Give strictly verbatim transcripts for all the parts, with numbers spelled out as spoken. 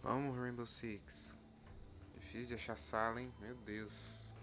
Vamos, Rainbow Six. Difícil de achar sala, hein? Meu Deus.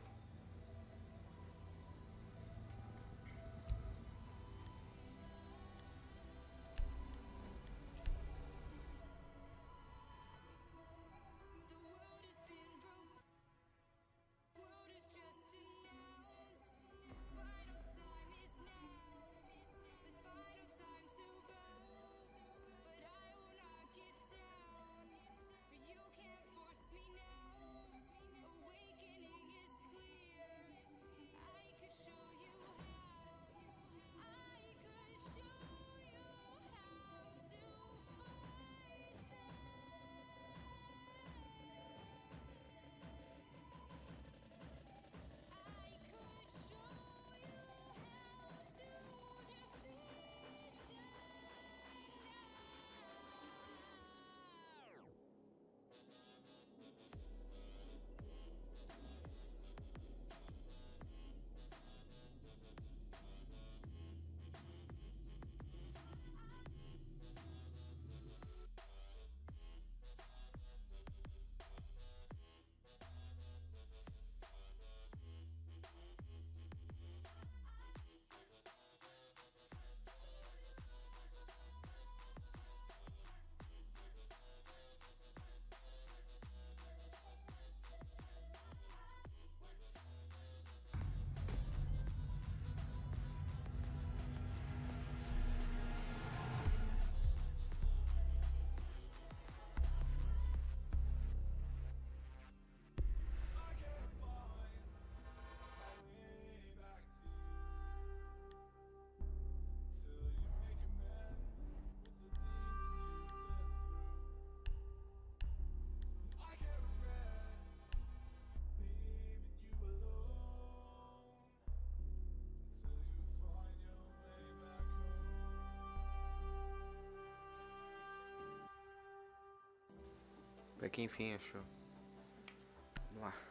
Até que enfim achou. Vamos lá.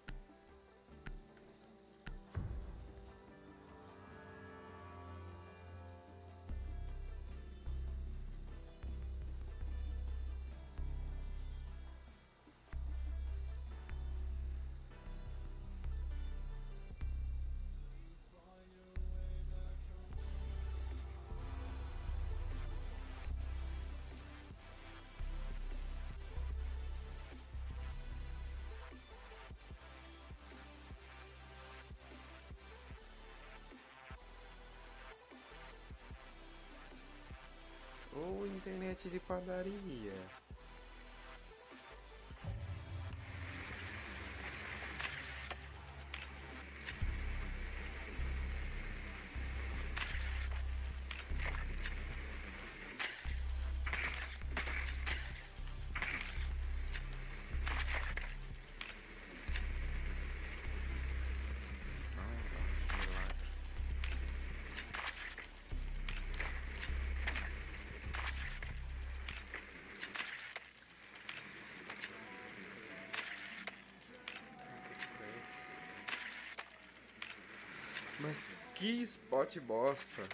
Ou internet de padaria. Mas que spot bosta.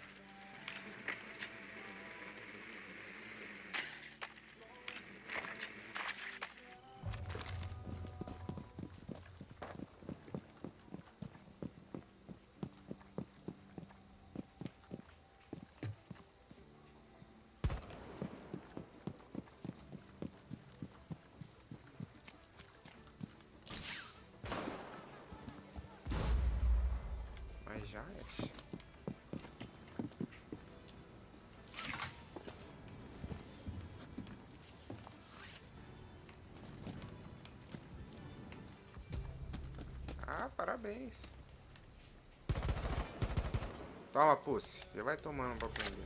Mas já é. Ah, parabéns. Toma, pussy. Já vai tomando pra aprender.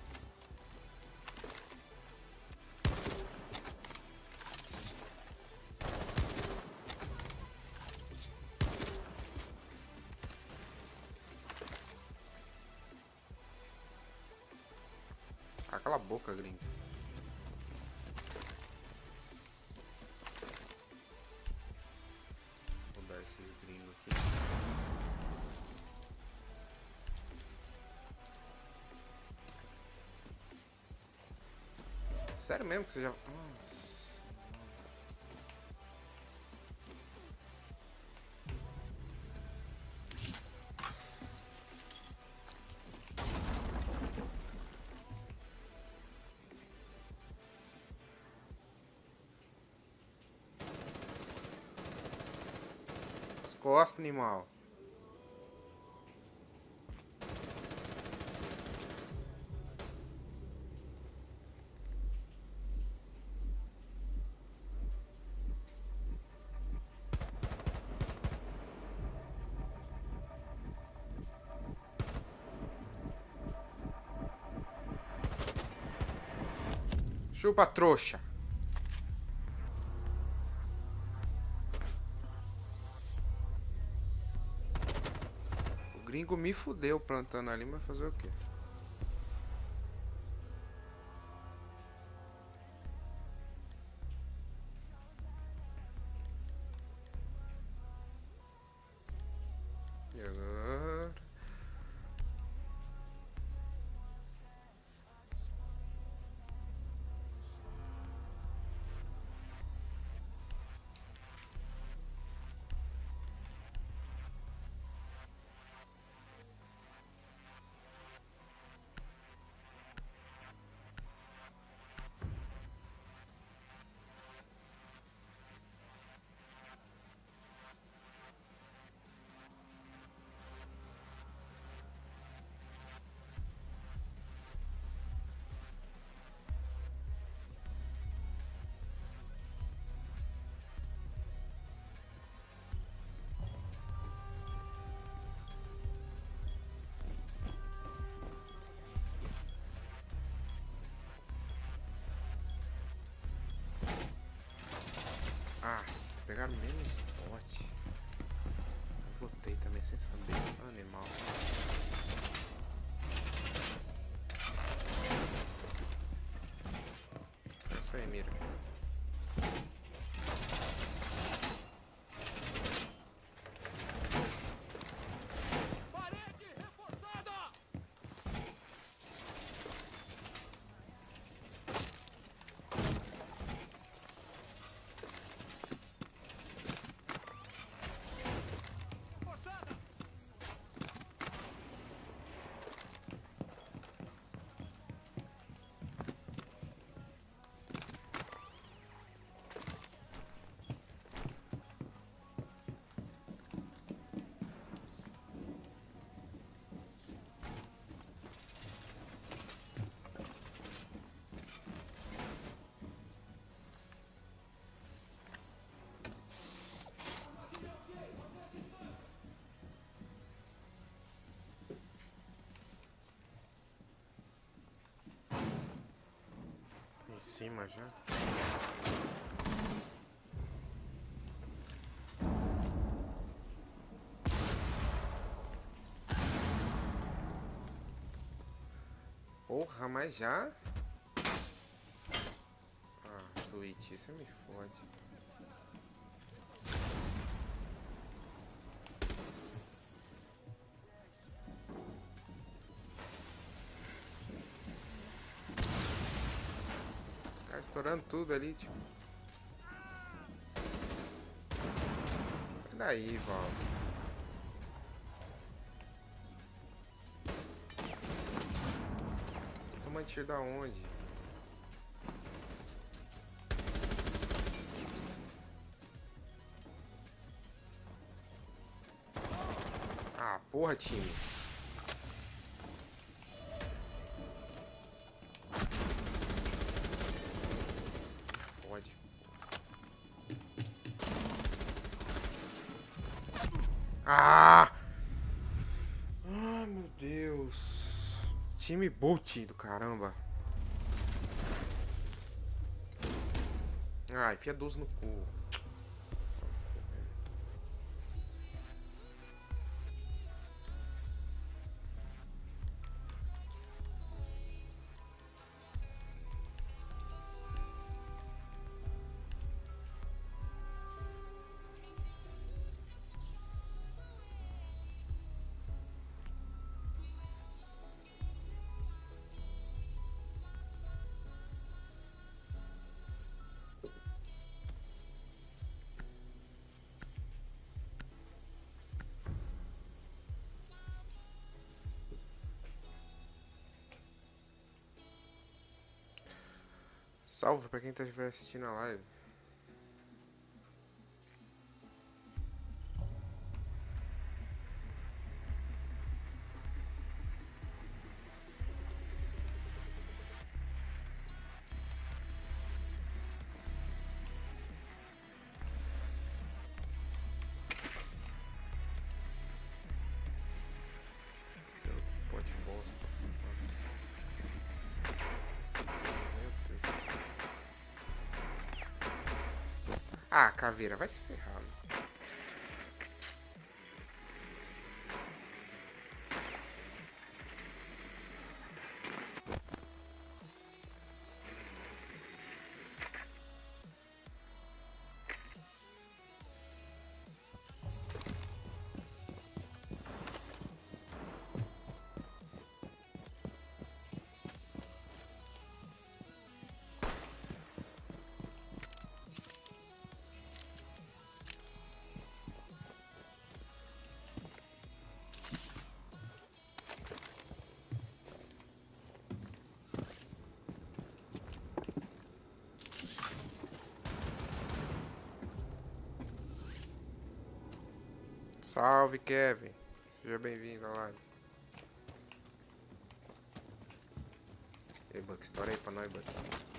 Ah, cala a boca, gringo. Vou dar esses gringos aqui. Sério mesmo que você já... Nossa. costas, animal. Chupa, trouxa. O gringo me fudeu plantando ali, mas fazer o quê? E agora? Ah, pegaram menos spot. Eu votei também sem saber. Animal. É isso aí, mira. Em cima já. Porra, mas já? Ah, Twitch, isso me fode. Os caras estourando tudo ali, tipo. Sai daí, Valk. Toma tiro da onde? Ah, porra, time. Fode. Ah! Ah, meu Deus. Time boot do caramba. Ah, enfia doze no cu. Salve pra quem tá assistindo a live. Ah, caveira, vai se ferrar. Mano. Salve, Kevin. Seja bem-vindo à live. E aí, Buck, estoura aí pra nós, Buck.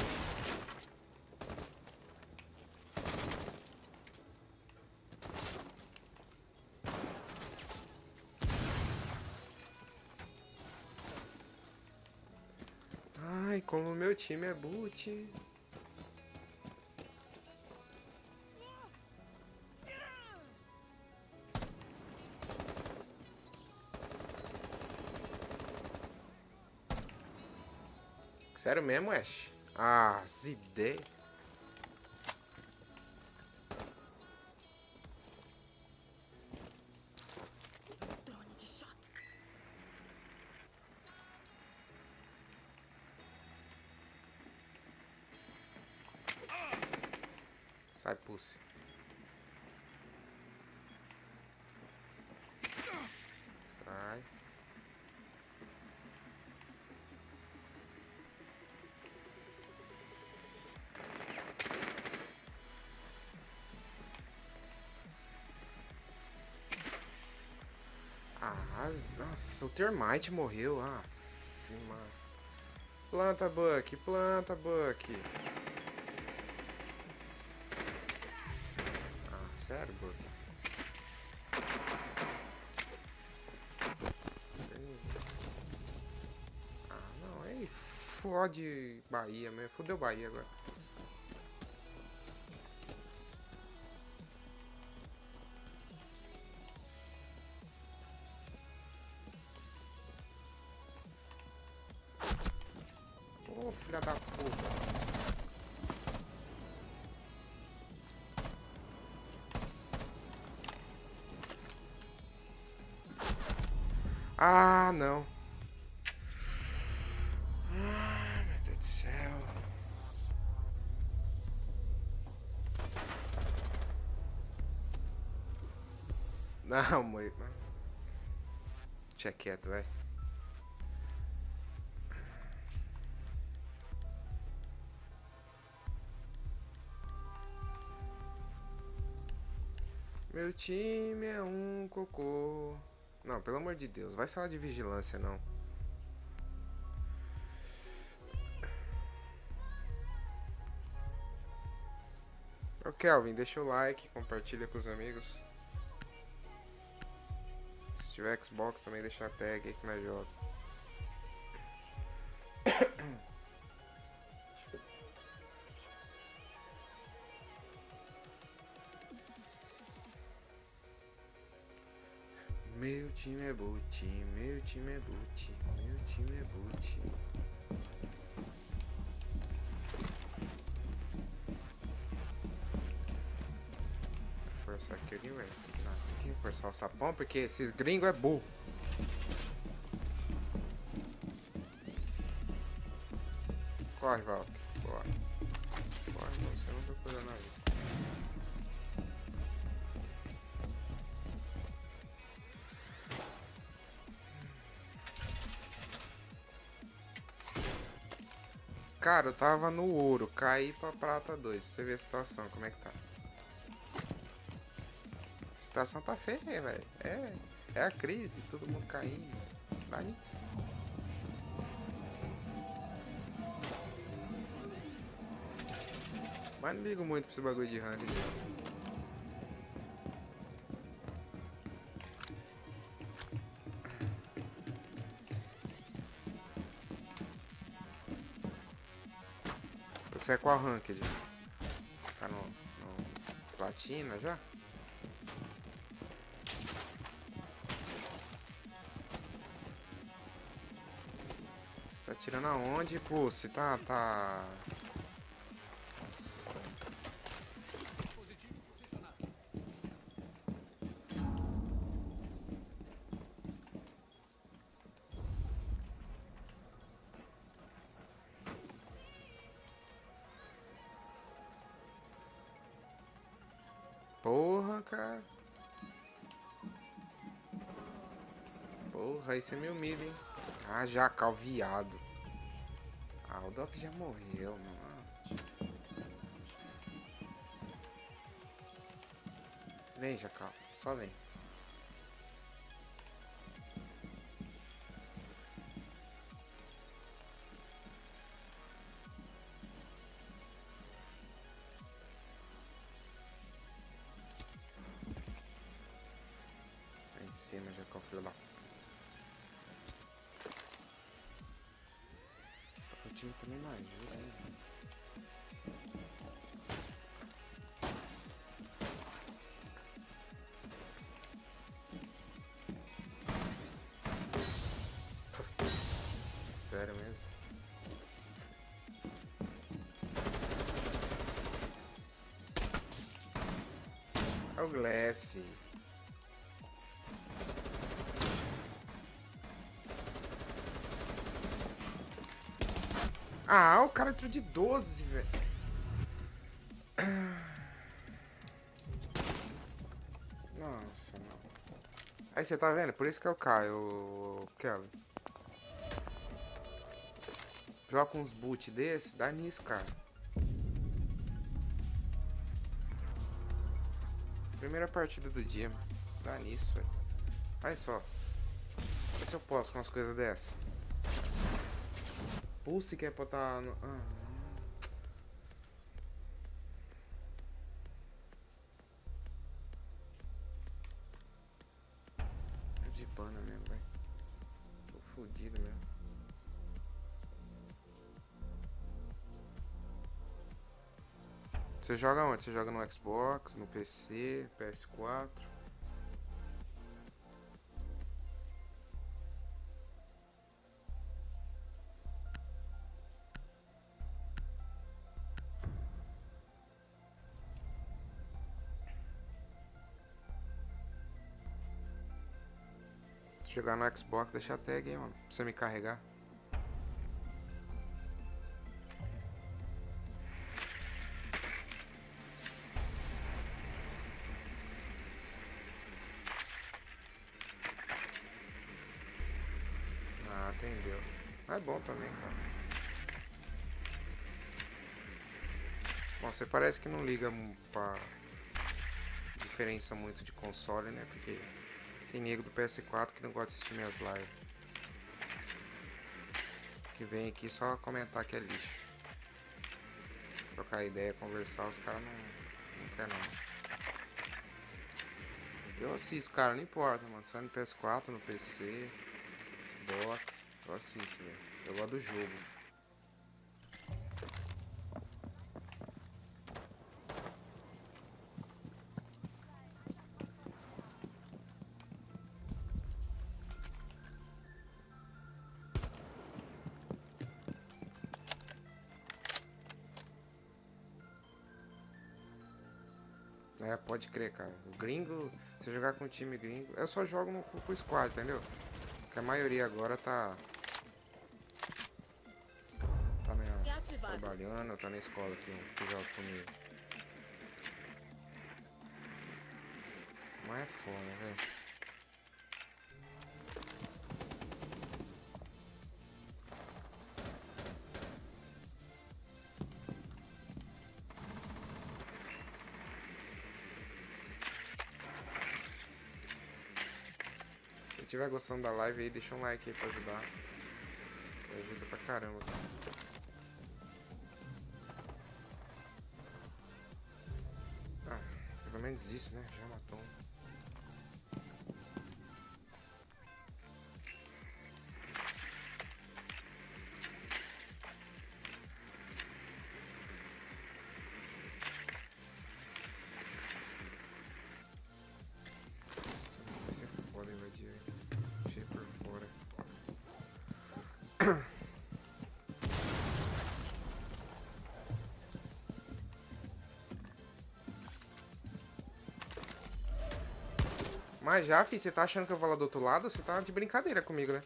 Ai, como o meu time é boot. Sério mesmo, Ash? Ah, as ideias. Sai, pussy. Sai. Ah, as- nossa, o Termite morreu. Ah, mano. Planta, Buck. Planta, Buck. Ah, sério, Buck. Ah, não. Aí fode Bahia mesmo. Fudeu Bahia agora. Ô, filha da puta. Ah, não. Ai, meu Deus do céu. Não, mãe. Deixa quieto, vai. Meu time é um cocô. Não, pelo amor de Deus. Vai sala de vigilância, não. Ô, Kelvin, deixa o like, compartilha com os amigos. Se tiver Xbox também deixa a tag aí que nós jogamos. Meu time é boot, meu time é boot, meu time é boot. Vou forçar aqui alguém, velho. Não, tem que forçar o sapão porque esses gringos é burro. Corre, Valk. Corre. Corre, não, você não tá fazendo nada. Cara, eu tava no ouro, caí pra prata dois, pra você ver a situação, como é que tá. A situação tá feia, velho. É, é a crise, todo mundo caindo. Dá nisso. Mas não ligo muito pra esse bagulho de rank. Você é qual ranked? Tá no, no platina já? Tá atirando aonde, Pulse? Tá, tá... Nossa. Porra, cara. Porra, aí você me humilha, hein? Ah, Jacal, viado. Ah, o Doc já morreu, mano. Vem, Jacal. Só vem. Aí em cima, Jacal, filho da... O time também não ajuda, hein? Sério mesmo? É o Glass, filho. Ah, o cara entrou de doze, velho. Nossa, não. Aí você tá vendo? Por isso que eu caio, Kelly. Joga uns boot desse, dá nisso, cara. Primeira partida do dia, mano. Dá nisso, velho. Olha só. Vê se eu posso com umas coisas dessas. Pulse quer botar no... Ah, é de pana mesmo, velho. Tô fudido mesmo. Você joga onde? Você joga no Xbox, no P C, P S quatro? Se jogar no Xbox, deixa a tag aí, mano. Pra você me carregar. Ah, entendeu. É bom também, cara. Bom, você parece que não liga pra diferença muito de console, né? Porque tem nego do P S quatro que não gosta de assistir minhas lives. Que vem aqui só comentar que é lixo. Trocar ideia, conversar, os caras não, não querem não. Eu assisto, cara, não importa, mano. Sai no P S quatro, no P C, Xbox. Eu assisto, velho. Eu gosto do jogo. É, pode crer, cara. O gringo, se eu jogar com o time gringo, eu só jogo no, com o squad, entendeu? Porque a maioria agora tá... Tá na, trabalhando, tá na escola que, que joga comigo. Mas é foda, velho. Se estiver gostando da live aí, deixa um like aí pra ajudar. Me ajuda pra caramba, cara. Ah, pelo menos isso, né? Já matou um. Mas já, fi, você tá achando que eu vou lá do outro lado? Você tá de brincadeira comigo, né?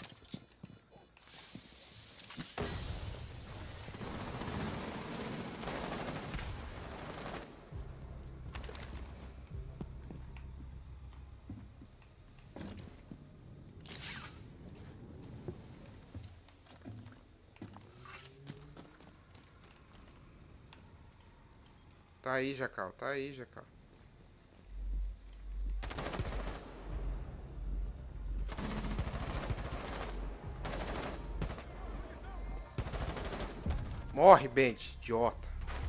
Tá aí, Jacal. Tá aí, Jacal. Morre, Bent, idiota.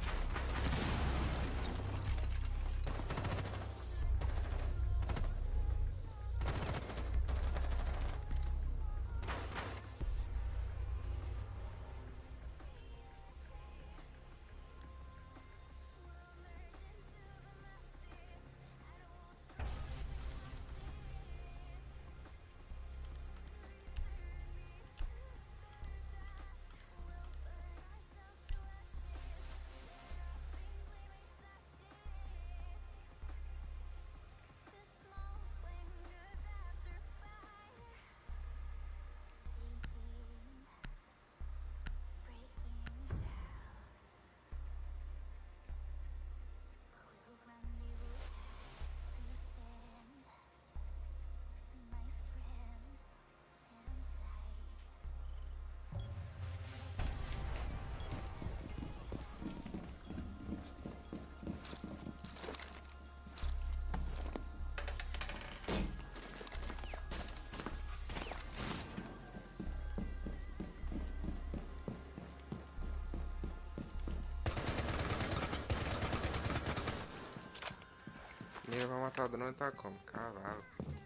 Ele vai matar o drone, tá como? Cavalo.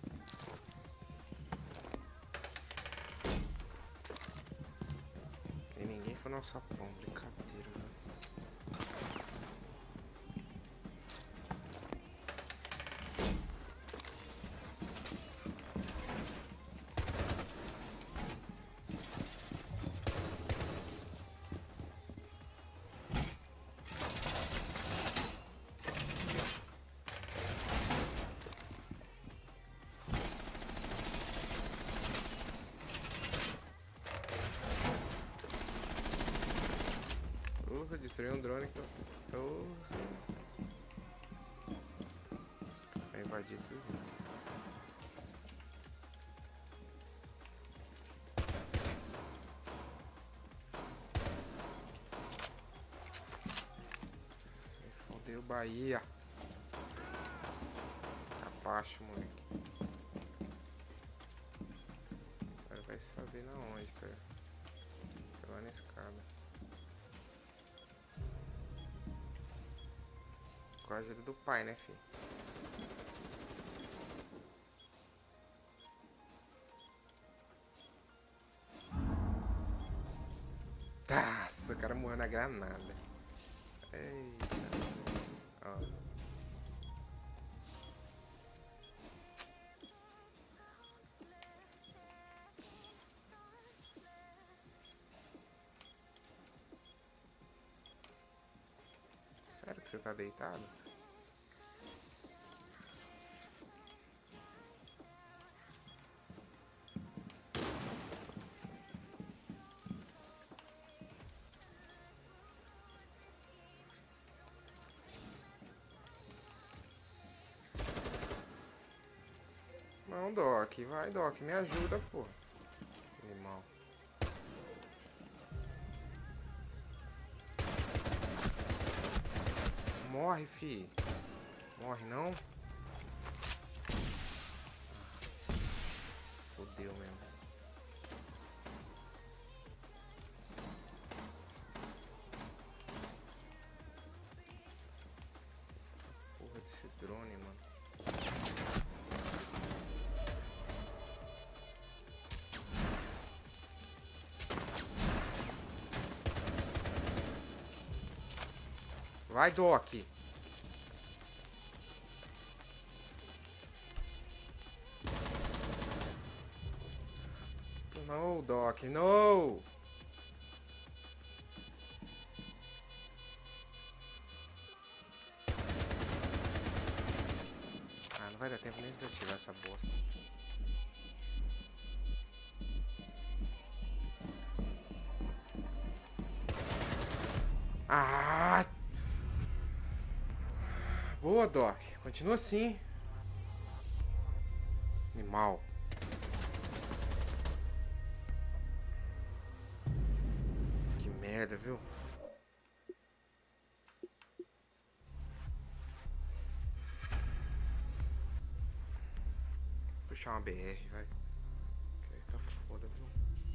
E ninguém foi no sapão, brincadeira, velho. Destruir um drone que eu... eu... Vai invadir tudo. Se fodeu, Bahia. Capacho, moleque. Agora vai saber na onde, cara. Foi lá na escada. Com a ajuda do pai, né, filho? Nossa, o cara morreu na granada. Eita. Ó. Sério que você tá deitado? Não, Doc, vai, Doc, me ajuda, pô. Animal. Morre, fi. Morre, não? Fodeu mesmo. Essa porra desse drone, mano. Vai, Doc. No, Doc, no. Ah, não vai dar tempo nem nem desativar essa bosta. Ah! Boa, Doc. Continua assim. Animal. Que merda, viu? Puxar uma B R, vai. Que aí tá foda, viu?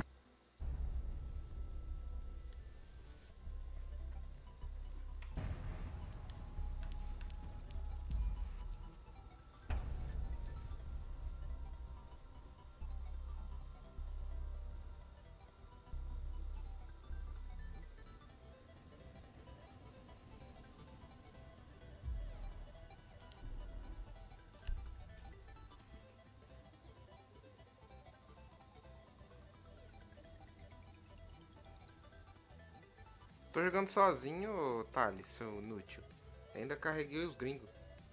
Tô jogando sozinho, Thales, seu inútil. Ainda carreguei os gringos.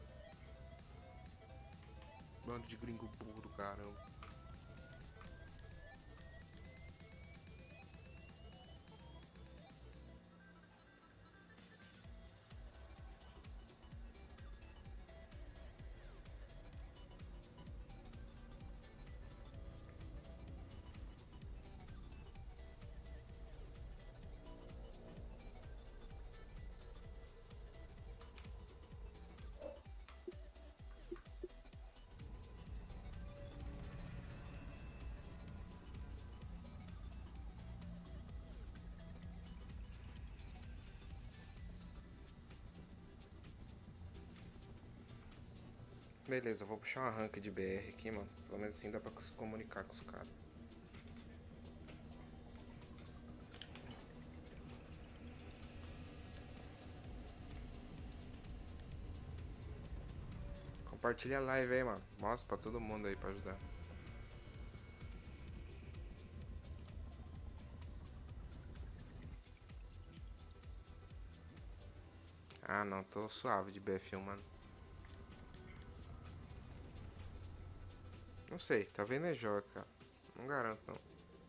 Bando de gringo burro do caramba. Beleza, eu vou puxar uma rank de B R aqui, mano. Pelo menos assim dá pra se comunicar com os caras. Compartilha a live aí, mano. Mostra pra todo mundo aí pra ajudar. Ah, não, tô suave de B F um, mano. Não sei, talvez não é joga, cara. Não garanto, não.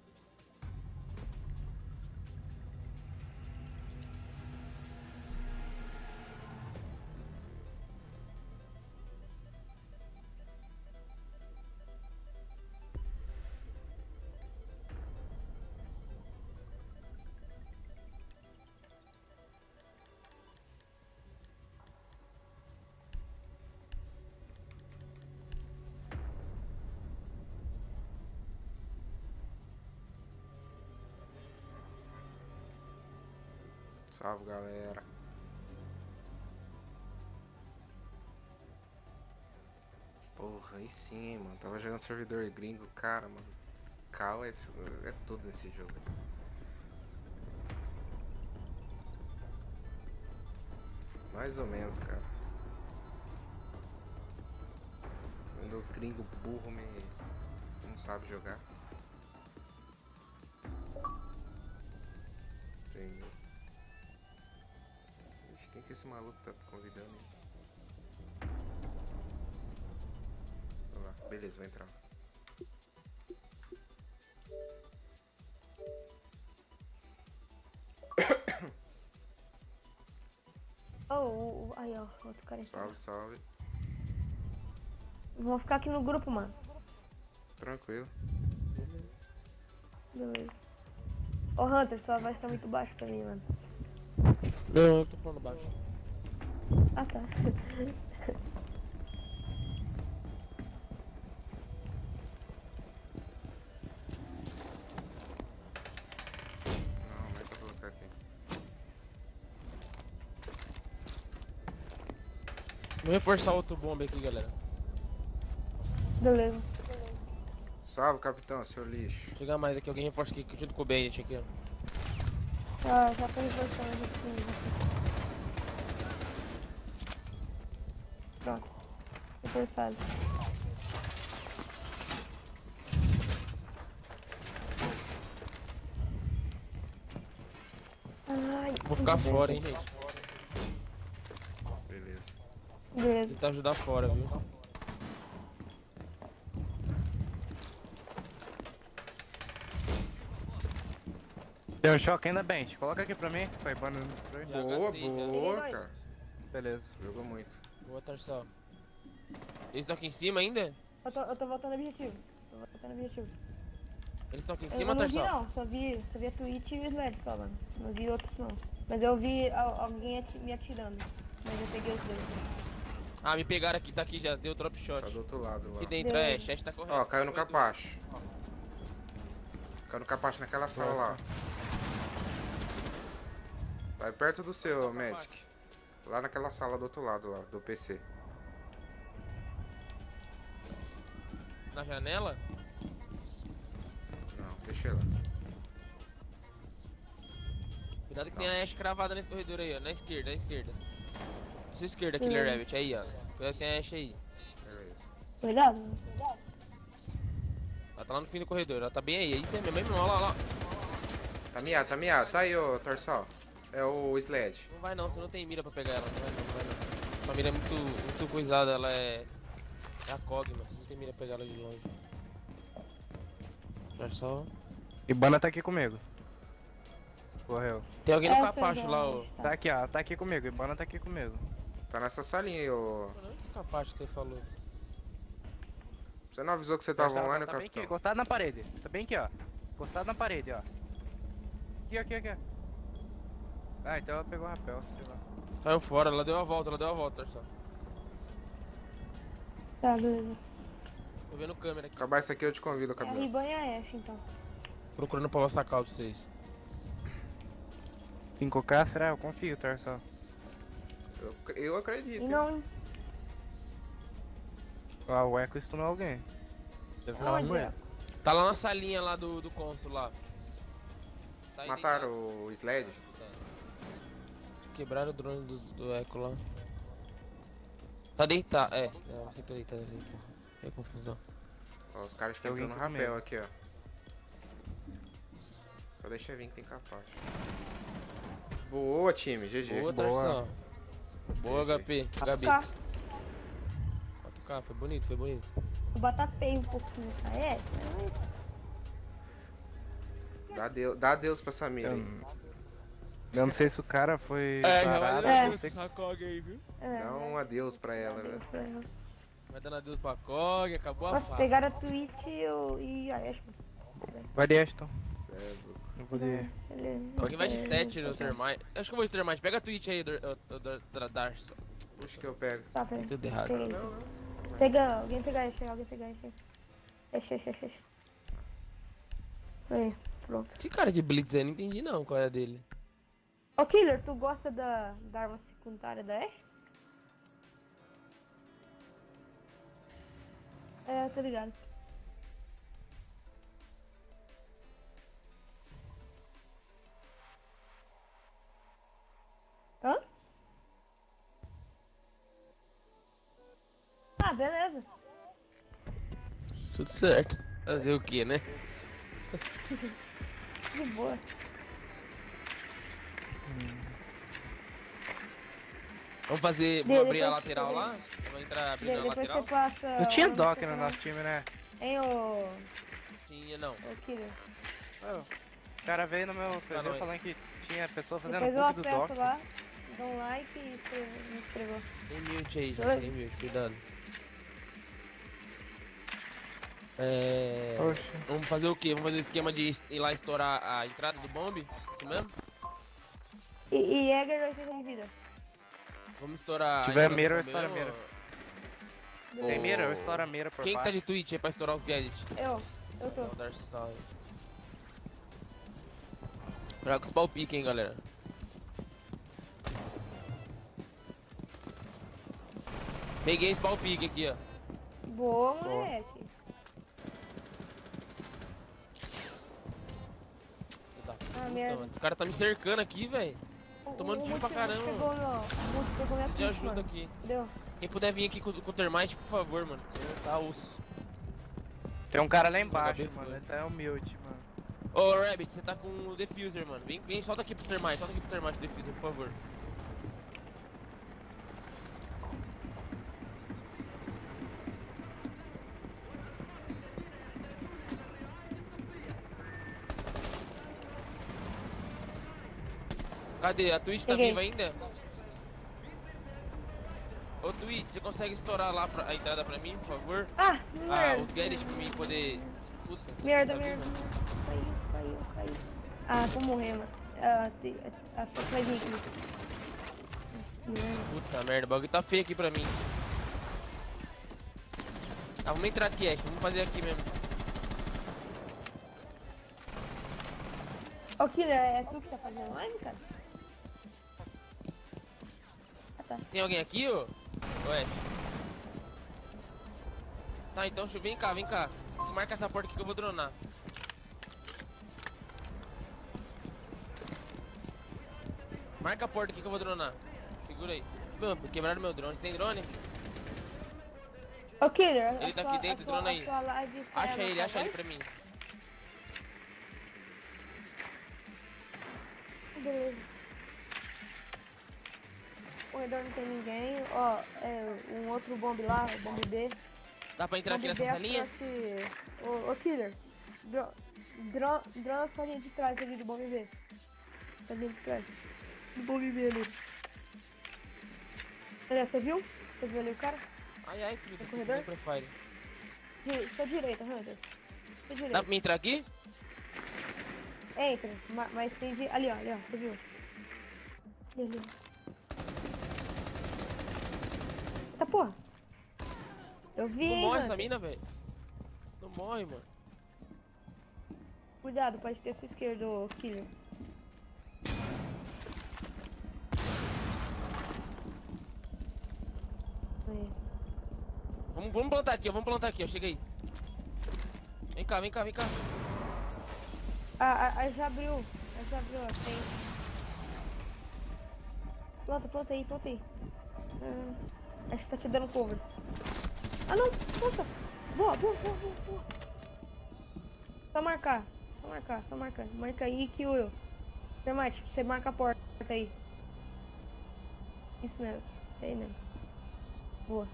Salve, galera. Porra, aí sim, hein, mano. Tava jogando servidor gringo, cara, mano. Cal é, é tudo nesse jogo. Mais ou menos, cara. Um dos gringos burro me não sabe jogar. Entendeu? Ixi, quem que esse maluco tá convidando aí? Olha lá, beleza, vou entrar. Oh, oh, aí ó, outro cara. Salve, salve. Vou ficar aqui no grupo, mano. Tranquilo. Beleza. Ô Hunter, sua voz tá muito baixa pra mim, mano. Não, eu tô falando baixo. Ah, tá. Não, mas pra colocar aqui. Vou reforçar outro bomba aqui, galera. Beleza. Salve, capitão, seu lixo. Chegar mais aqui, alguém reforça aqui junto com o Bennett aqui, ó. Ah, já foi reforçando aqui. Pronto. Reforçado. Ai, Vou ficar fora, hein, gente. Beleza. beleza. Tentar ajudar fora, viu? Deu um choque ainda bem. Coloca aqui pra mim. Foi bom no destruir. Já Boa, gastei, já. boa, Peguei cara. Beleza. Jogou muito. Boa, Tarsal. Eles estão aqui em cima ainda? Eu tô, eu tô voltando ao objetivo. Tô voltando ao objetivo. Eles estão aqui em Eu, cima, eu não vi Tarsal? não, só vi, só vi a Twitch e o Sled só, mano. Não vi outros não. Mas eu vi al- alguém ati- me atirando. Mas eu peguei os dois. Ah, me pegaram aqui, tá aqui já. Deu drop shot. Tá do outro lado lá. Aqui dentro, Deu. é. Chat tá correndo. Ó, caiu no Corredor. capacho. Caiu no capacho naquela sala lá. Vai perto do seu, Tá no Magic. Lá naquela sala do outro lado lá, do P C. Na janela? Não, deixa lá. Cuidado que tem a Ashe cravada nesse corredor aí, ó. Na esquerda, na esquerda. Sua esquerda, Killer Hum. Rabbit. Aí, ó. Cuidado que tem a Ashe aí. Beleza. Cuidado. Ela tá lá no fim do corredor. Ela tá bem aí. É isso aí mesmo. Mesmo, olha lá, olha lá. Tá miado, tá miado. Tá aí, ô Tarsal. É o Sled. Não vai não, você não tem mira pra pegar ela. Não vai não, não vai não. Sua mira é muito, muito coisada. Ela é... É a C O G, mas você não tem mira pra pegar ela de longe. Já só... Ibana tá aqui comigo. Correu. Tem alguém no É, eu sei capacho de lá, onde ó. Tá aqui, ó. Tá aqui comigo. Ibana tá aqui comigo. Tá nessa salinha aí, ô. Mano, olha esse capacho que você falou. Você não avisou que você tava Tá- online, tá bem aqui, capitão? encostado na parede. Tá bem aqui, ó. Encostado na parede, ó. Aqui, aqui, aqui. Ah, então ela pegou o rapel, sei lá. Saiu fora, ela deu a volta, ela deu a volta, só. Tá, beleza. Tô vendo câmera aqui. Acabar isso aqui eu te convido, É a cabelo. Riban e a Ashe, então. Procurando pra sacar pra vocês. cinco K, será? Eu confio, Tarsal. Eu, eu acredito. E hein? não, hein? Ah, o Echo stunou alguém. Deve falar Onde? com ele. Tá lá na salinha lá do, do cônsul lá. Tá aí Mataram deitado. o Sled? Tá. Quebraram o drone do, do Echo lá. Tá deitado, é. Não, você tá deitado ali, pô. É confusão. Ó, os caras que Tem alguém entrou no aqui rapel comigo. aqui, ó. Só deixa vir que tem capacho. Boa, time. G G. Boa, Boa. Tarsal. Boa, G G. H P. Gabi. Tá. quatro K, foi bonito, foi bonito. Eu batatei um pouquinho essa Ashe, mas... Dá, deu, dá adeus pra essa mira Eu, aí. eu não sei se o cara foi É, parado. É. não sei essa C O G aí, viu? É, Dá um adeus pra ela, velho. Vai dando adeus pra C O G, acabou a Nossa, fase. pegaram a Twitch e, o- e a Ashe. Vai de Ashton. Cê é louco. Eu vou de... Ele- Alguém vai de ele- Tete ele- no Termite. Acho que eu vou de Termite. Pega a Twitch aí, do- do- do- do- Darcy. Puxa que eu pego. Tá, peraí. Tudo errado. Peguei. Não, não. Pega, alguém pegar Ashe, alguém pegar Ashe. Ashe, Ashe, Ashe, Ashe. Aí, pronto. Esse cara de Blitz aí, eu não entendi não qual é a dele. Ô, Killer, tu gosta da, da arma secundária da Ashe? É, tô ligado. Hã? Ah, beleza. Tudo certo. Fazer o que, né? De boa. Vamos fazer. De- Vamos abrir a depois- lateral lá? Vamos entrar abrindo De- a depois lateral? você passa... Não tinha onde Doc você no tá. nosso time, né? Hein, ô... Tinha não. ô Killer. Oh, o cara veio no meu P V não, falando que tinha pessoa fazendo Depois eu bug do Doc. acesso lá, dá um like e escreve, me inscreveu. Tem mute aí, gente. Oi. Tem mute, cuidado. É. Oxe. Vamos fazer o quê? Vamos fazer o esquema de ir lá estourar a entrada do bomb? Isso mesmo? E, e Jäger vai ser com vida. Vamos estourar. Se a tiver entrada mira, do eu bomb estouro a mesmo? mira. Tem Ô, mira? Eu estouro a mira por Quem que tá baixo. de Twitch aí pra estourar os gadgets? Eu, eu tô. É o Darcy tá aí. Joga com os pau pique, hein, galera. Peguei esse pau pique aqui, ó. Boa, moleque. Tá. Ah, merda. Os caras tá me cercando aqui, velho. Tomando O- o tiro pra Multi caramba. Pegou, meu. O Multi pegou minha Te Twitch, ajuda mano. aqui. Deu. Quem puder vir aqui com, com o Termite, por favor, mano. Eu tá osso. Tem um cara lá embaixo, Acabei mano. foi. Ele tá humilde, mano. Ô, Rabbit, você tá com o Diffuser, mano. Vem, vem, solta aqui pro Termite, solta aqui pro Termite o Diffuser, por favor. Cadê? A Twitch tá Peguei. viva ainda? Ô Twitch, você consegue estourar lá pra, a entrada pra mim, por favor? Ah, Ah, merda. os Garrett pra mim poder... Puta, Merda, tá merda, viva? merda. Caiu, caiu, caiu. Ah, tô morrendo. Ah, te- a foto vai vir aqui. Merda. Puta merda, o bagulho tá feio aqui pra mim. Ah, vamos entrar aqui, Ash. Vamos fazer aqui mesmo. Ô, Killer, é tu que tá fazendo live, cara? Ah, tá. Tem alguém aqui, ô? Ô, Ash? Tá, então deixa eu- vem cá, vem cá. Marca essa porta aqui que eu vou dronar. Marca a porta aqui que eu vou dronar. Segura aí. Mano, quebraram meu drone. Você tem drone? Ô, Killer, Ele a tá sua- aqui dentro, a sua- drone aí. a sua live sai Acha na ele, sua acha ele voz? pra mim. Beleza. O corredor não tem ninguém. Ó, é um outro bomb lá, o bomb B. Dá pra entrar aqui Bomb nessa B é salinha? pra Ô, ô, Killer, dro, dro, drona essa linha de trás ali do bomb B. Essa linha de trás. Do bomb B ali. Olha, você viu? Você viu ali o cara? Ai, ai, filho, No tô corredor? com Prefire. Di- Sua direita, Hunter. Sua direita. Dá pra me entrar aqui? Entra, ma- mas tem de... Ali, ó, ali, ó, você viu? Ali, ali. Eita porra! Eu vi, Não hein, morre essa Hunter. mina, velho. Não morre, mano. Cuidado, pode ter sua esquerda, ô Killer. Aí. Vamos, vamos plantar aqui, ó. Vamos plantar aqui, ó. Chega aí. Vem cá, vem cá, vem cá. Ah, ah, ah, já abriu. Ah, já abriu, ó, tem. Planta, planta aí, planta aí. Ah, acho que tá te dando cover. Ah, não, nossa. Boa, boa, boa, boa, boa. Só marcar, só marcar, só marcar. Marca aí que o eu. Termite, você marca a porta aí. Isso mesmo, é aí mesmo. Boa.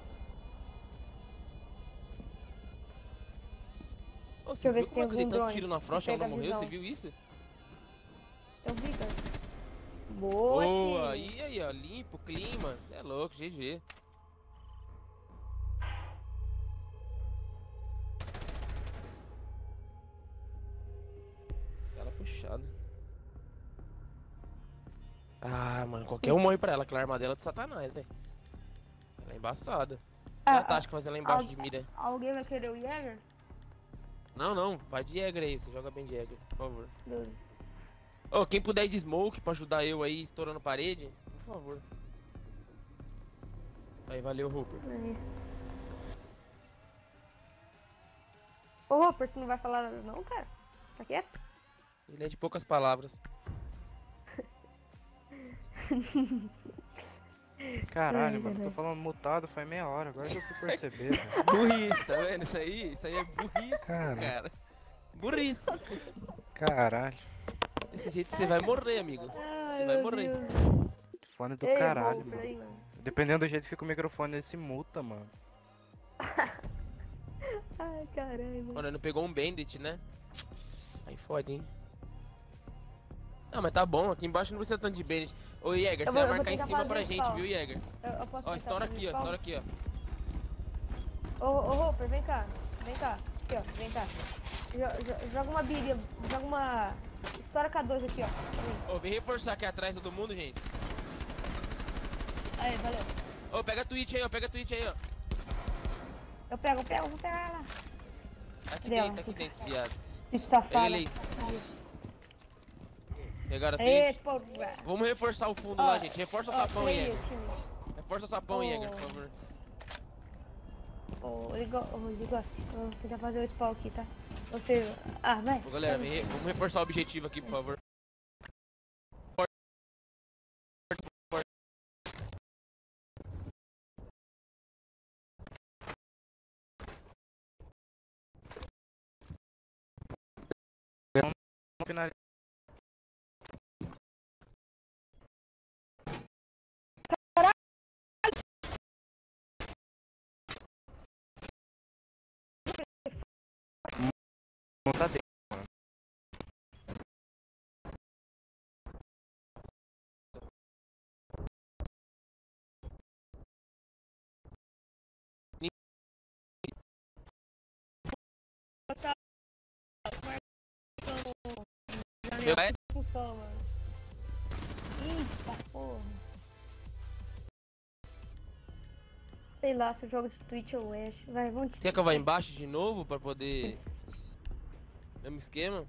Ô, Deixa eu ver viu se como tem é que eu dei algum tanto drone. tiro na Frost e ela Pega não a morreu? visão. Você viu isso? Eu vi, cara. Boa, Boa! time. Aí, aí, ó. Limpo, clima. Cê é louco, G G. Ela puxada. Ah, mano, qualquer um morre pra ela, aquela armadela é de satanás, né? Ela é embaçada. Ah, Ah, tá, acho que fazer lá embaixo al- de mira. Alguém vai querer o Jäger? Não, não, vai de Jäger aí, você joga bem de Jäger, por favor. Beleza. Ô, quem puder ir de smoke pra ajudar eu aí estourando parede, por favor. Aí, valeu, Hooper. Aí. Ô, Hopper, tu não vai falar nada não, cara? Tá quieto? Ele é de poucas palavras. Caralho, Ai, mano, tô caralho. falando mutado faz meia hora, agora que eu fui perceber, velho. Burrice, tá vendo? Isso aí, isso aí é burrice, Cara. cara. Burrice. Caralho, Desse jeito você vai morrer, amigo. Ai, vai meu morrer. Deus. fone do Ei, caralho, Hopper mano. aí, mano. Dependendo do jeito que fica o microfone, ele se muta, mano. Ai, caralho, mano. Mano, não pegou um bandit, né? Aí fode, hein? Não, mas tá bom, aqui embaixo não precisa tanto de bandit. Ô, Jäger, Eu você vou- vai eu vou marcar em tentar cima fazer pra isso, gente, Paulo. viu, Jäger? Eu, eu posso Ó, tentar estoura fazer aqui, ó, spawn? estoura aqui, ó. Ô, ô, Hopper, vem cá. Vem cá. Aqui, ó, vem cá. Jo- jo- joga uma bilha, joga uma... Estoura K doze aqui, ó. Vem. Ô, vem reforçar aqui atrás todo mundo, gente. Aí, valeu. Ô, pega a Twitch aí, ó, pega a Twitch aí, ó. Eu pego, eu pego, vou pegar ela. Tá aqui Deu. dentro, tá aqui dentro, esse viado. Filho de Pega safado. ele aí. Pegaram a Ê, Twitch. porra. Vamos reforçar o fundo Ó, lá, gente. Reforça o Ó, sapão, peraí, Jäger. time. Reforça o sapão, Ô. Jäger, por favor. Ô, ele go- ô, ele gosta. Eu vou tentar fazer o spawn aqui, tá? Você... Ah, vai. Ô, galera, vem re- vamos reforçar o objetivo aqui, por favor. Final... Monta dentro. minha Meu é- função, mano. Eita porra. Sei lá, se eu jogo de Twitch ou Ash. Vai, vamos de Quer que eu vá embaixo de novo pra poder... Mesmo esquema?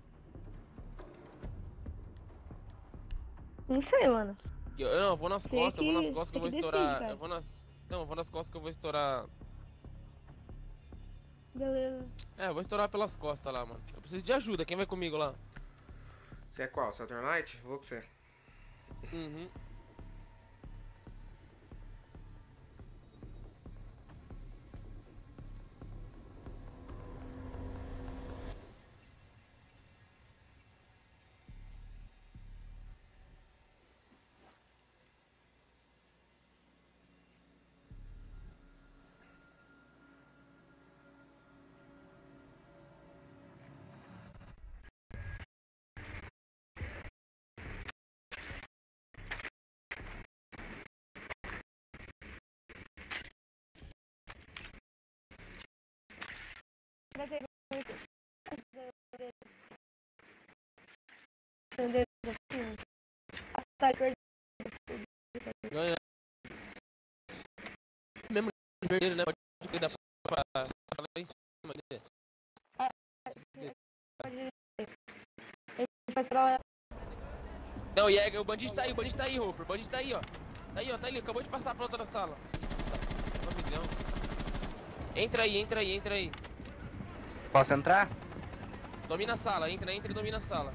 Não sei, mano. Eu, eu não, eu vou nas Sei costas, eu vou nas que- costas que eu vou sei que estourar. decide, cara. eu vou nas. Não, eu vou nas costas que eu vou estourar. Beleza. É, eu vou estourar pelas costas lá, mano. Eu preciso de ajuda, quem vai comigo lá? Você é qual? Saturn Light? Vou com você. Uhum. Vai ter Tá, perdi. Ganha. Mesmo vermelho, né? Pode que dá pra falar em cima dele. Vai esperar. Não, Jäger, o bandido tá aí, o bandido tá aí, Roper. O bandido tá aí, ó. Tá aí, ó, tá ali. Acabou de passar pra outra sala. Tá, um milhão. Entra aí, entra aí, entra aí. Posso entrar? Domina a sala, entra, entra e domina a sala.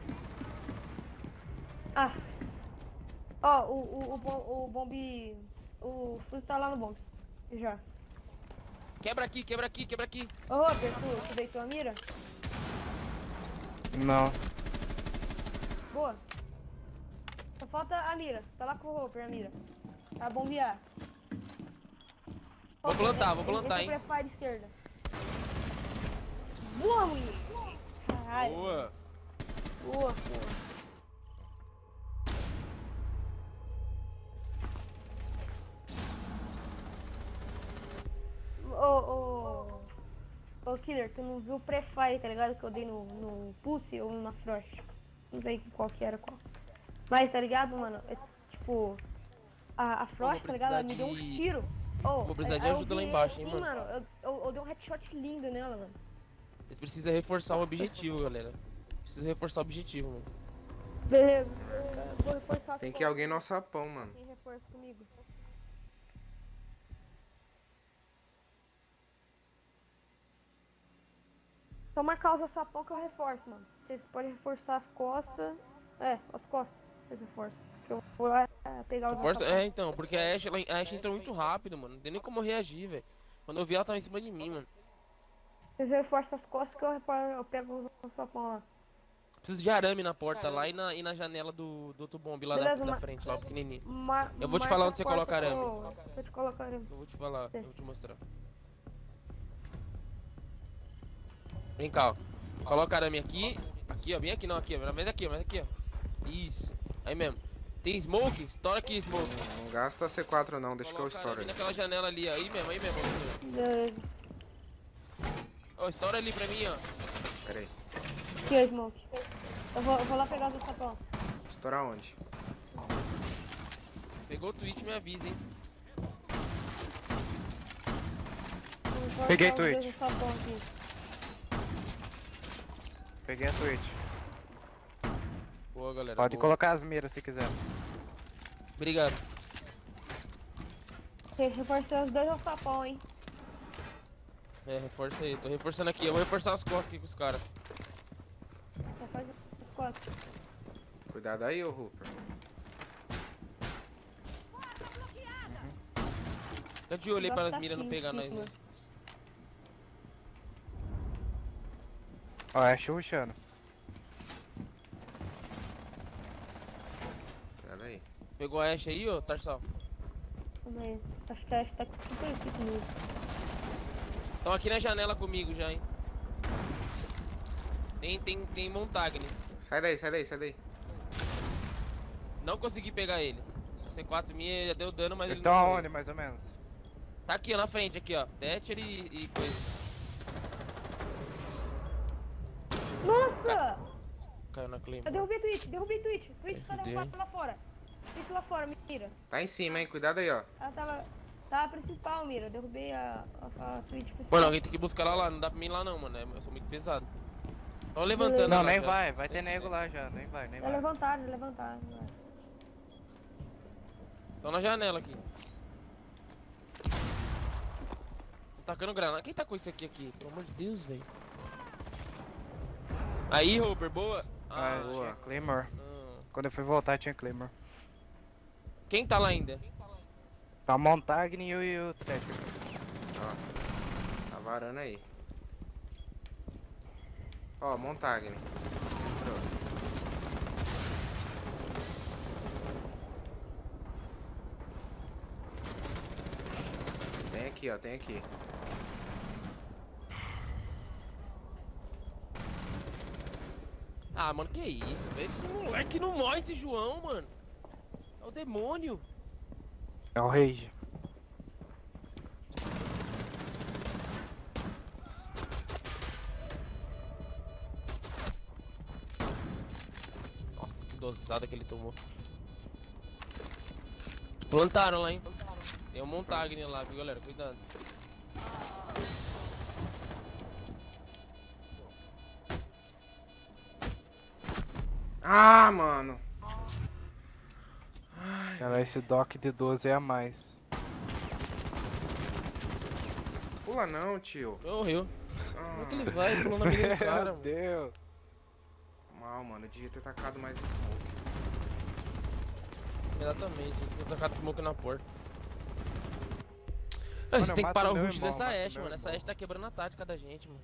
Ah. Ó, o, o, o, bom- o bombe. O fuzil tá lá no bombe. Já. Quebra aqui, quebra aqui, quebra aqui. Ô, Robert, tu, tu deitou a mira? Não. Boa. Só falta a mira. Tá lá com o Roper, a mira. Tá bombear. Vou plantar, vou plantar, esse hein. é prefire esquerda. Boa, menino. Caralho. Boa. Boa, boa. Ô, ô, ô, Killer, tu não viu o pré-fire, tá ligado? Que eu dei no, no Pulse ou na Frost? Não sei qual que era qual. Mas, tá ligado, mano? É, tipo, a, a Frost, tá ligado? Ela me deu um precisar de- tiro. Oh, Vou precisar de aí eu ajuda lá virei embaixo, hein, assim, mano. Eu, eu, eu dei um headshot lindo nela, mano. Eles precisam reforçar o Nossa. objetivo, galera. Precisa reforçar o objetivo, mano. Beleza, eu vou reforçar as Tem que ir costas. alguém no sapão, mano. Tem reforço comigo. Só marcar os sapão que eu reforço, mano. Vocês podem reforçar as costas. É, as costas. Vocês reforçam. Que eu vou lá é, pegar os Força, sapão. é, então, porque a Ashe, ela, a Ashe entrou muito rápido, mano. Não tem nem como reagir, velho. Quando eu vi, ela tava em cima de mim, mano. Vocês reforçam as costas que eu, refor- eu pego os sapão lá. Preciso de arame na porta lá e na, e na janela do, do outro bombe lá da, Beleza, da ma- frente, lá o pequenininho. Ma- Eu vou te marca falar as onde você portas coloca que arame. Eu, eu te coloco arame. Eu vou te falar, Sim. eu vou te mostrar. Vem cá, ó. Coloca arame aqui. Aqui, ó. Bem aqui, não, aqui, ó. Mas aqui, ó. Mas aqui, ó. Isso. Aí mesmo. Tem smoke? Estoura aqui, smoke. Não gasta C quatro não, deixa que eu Coloca estouro arame aí. naquela janela ali, ó. Aí mesmo, aí mesmo. Beleza. Ó, estoura ali pra mim, ó. Pera aí. Aqui, ó, Smoke. Eu vou, eu vou lá pegar os sapão. Estourar onde? Pegou o tweet, me avisa, hein. Eu vou Peguei cortar os Twitch. dois sapão aqui. Peguei a Twitch. Boa, galera. Pode boa. colocar as miras se quiser. Obrigado. Reforcei os dois ao sapão, hein. É, reforça aí. Tô reforçando aqui. Eu vou reforçar as costas aqui com os caras. Só faz as costas. Cuidado aí, ô Rupert. Fica de olho aí Só para as tá miras não aqui, pegar nós. aqui, Né? Ó, é chuchando. Cuidado aí. Pegou a Ashe aí, ó, Tarsal. Calma aí. Acho que a Ash tá super aqui comigo. Estão aqui na janela comigo já, hein. Tem, tem, tem Montagne. Sai daí, sai daí, sai daí. Não consegui pegar ele. A C quatro minha já deu dano, mas Eles ele estão não foi. aonde, mais ou menos? Tá aqui, ó, na frente, aqui, ó. Thatcher e, e coisa. Nossa! Caiu na Claymore. Eu derrubei Twitch, derrubei Twitch. Twitch tá Fudeu. derrubado lá fora. Twitch lá fora, mira. Tá em cima, hein? Cuidado aí, ó. Ela tava. Tava principal, mira. Eu derrubei a, a, a Twitch principal. Mano, alguém tem que buscar ela lá, não dá pra mim ir lá não, mano. Eu sou muito pesado. Tô levantando Não, ela nem já. vai, vai ter nego lá já, nem vai, nem É vai. levantar, é levantar. vai. Tô na janela aqui. Tô tacando granada. Quem tá com isso aqui aqui? Pelo amor de Deus, velho. Aí, Hopper, boa. Ah, Ah, boa. tinha Claymore. não. Quando eu fui voltar tinha Claymore. Quem tá lá ainda? Tá o Montagni e o, e o Thatcher. Ó. Tá varando aí. Ó, Montagni. Entrou. Tem aqui, ó. Tem aqui. Ah, mano, que isso, velho? Esse moleque não morre, esse João, mano. É o demônio. É o Rage. Nossa, que dosada que ele tomou. Plantaram lá, hein? Tem um Montagni lá, viu, galera? Cuidado. Ah, mano. Cara, esse Doc de doze é a mais. Pula não, tio. Morreu. Ah, Como é que ele vai pulando na mira do cara, Meu mano? Deus. mal, mano. Eu devia ter tacado mais smoke. Exatamente, eu tô tacado smoke na porta. Mano, Você eu tem que mato parar o meu rush irmão, dessa mato Ashe, meu mano. Essa irmão. Ashe tá quebrando a tática da gente, mano.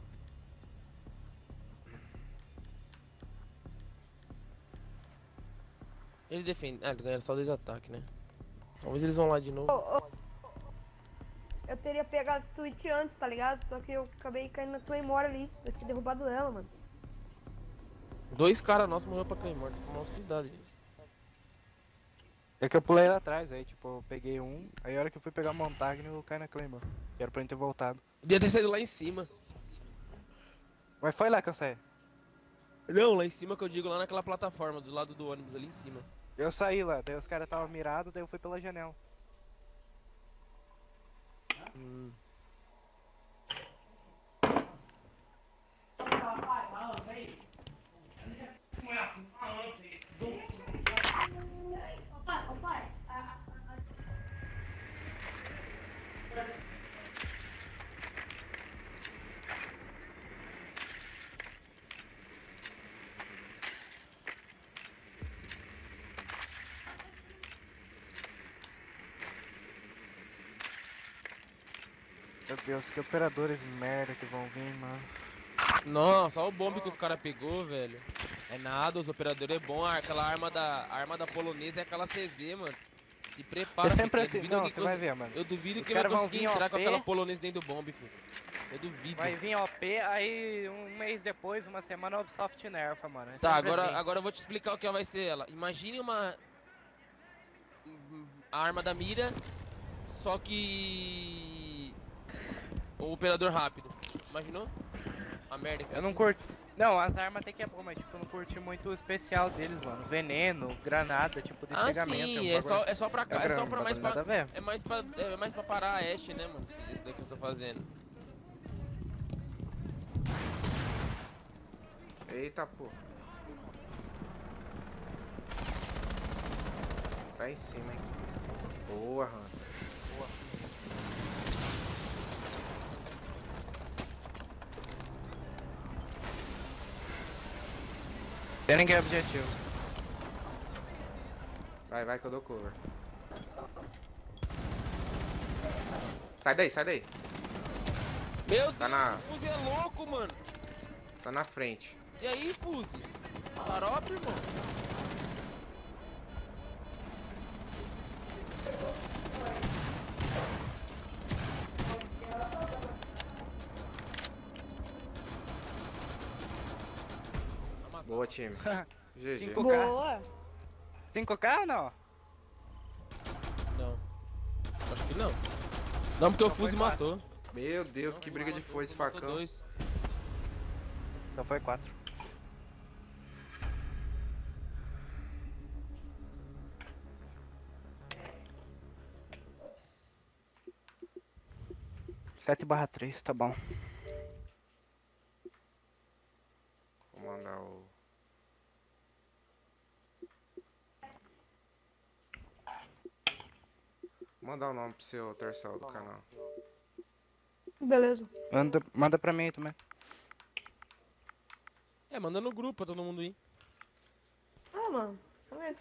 Eles defendem. Ah, eles ganharam só dois ataques, né? Talvez eles vão lá de novo. Ô, ô, eu teria pegado Twitch antes, tá ligado? Só que eu acabei caindo na Claymore ali. Eu tinha derrubado ela, mano. Dois caras nossos morreram pra Claymore. Tem que tomar uns cuidado, gente. É que eu pulei lá atrás, aí tipo, eu peguei um, aí a hora que eu fui pegar o Montagni eu caí na Claymore. Que era pra gente ter voltado. Podia ter saído lá em cima. Mas foi lá que eu saí. Não, lá em cima que eu digo, lá naquela plataforma, do lado do ônibus ali em cima. Eu saí lá, daí os caras estavam mirados, daí eu fui pela janela. Hum. Meu Deus, que operadores merda que vão vir, mano. Nossa, olha o bombe que os caras pegou, velho. É nada, os operadores é bom. Aquela arma da, a arma da polonesa é aquela C Z, mano. Se prepara, É sempre filho, eu assim, duvido não, alguém você vai cons- ver, mano. Eu duvido Os que ele vai caras vão conseguir vir entrar com O P. aquela polonesa dentro do bombe, filho. Eu duvido. Vai vir O P, aí um mês depois, uma semana, a Ubisoft nerfa, mano. É Tá, sempre agora, assim. agora eu vou te explicar o que vai ser ela. Imagine uma... A arma da mira, só que... O operador rápido. Imaginou? A merda que Eu vai não ser. curto. Não, as armas até que é bom, mas tipo, eu não curti muito o especial deles, mano. Veneno, granada, tipo, de Ah, pegamento. sim, um é bagulho- só, é só pra cá, é só grande, pra mais bagulho pra... nada a ver. É mais pra, é mais pra parar a Ashe, né, mano? Isso daqui que eu tô fazendo. Eita, pô. Tá em cima, hein. Boa, Han. Tem ninguém objetivo. Vai, vai que eu dou cover. Sai daí, sai daí. Meu Tá Deus, na- o Fuse é louco, mano. Tá na frente. E aí, Fuse? Tarope, irmão? Boa, time. G G. Cinco. Boa! cinco K ou não? Não. Acho que não. Não, porque o Não, foi Fuse quatro. matou. Meu Deus, que briga de foice, Matou facão. dois. Então foi quatro. sete barra três, tá bom. Vou mandar o... Vou mandar o nome pro seu terçal do canal. Beleza. Manda, manda pra mim também. É, manda no grupo pra todo mundo ir. Ah, mano. Também.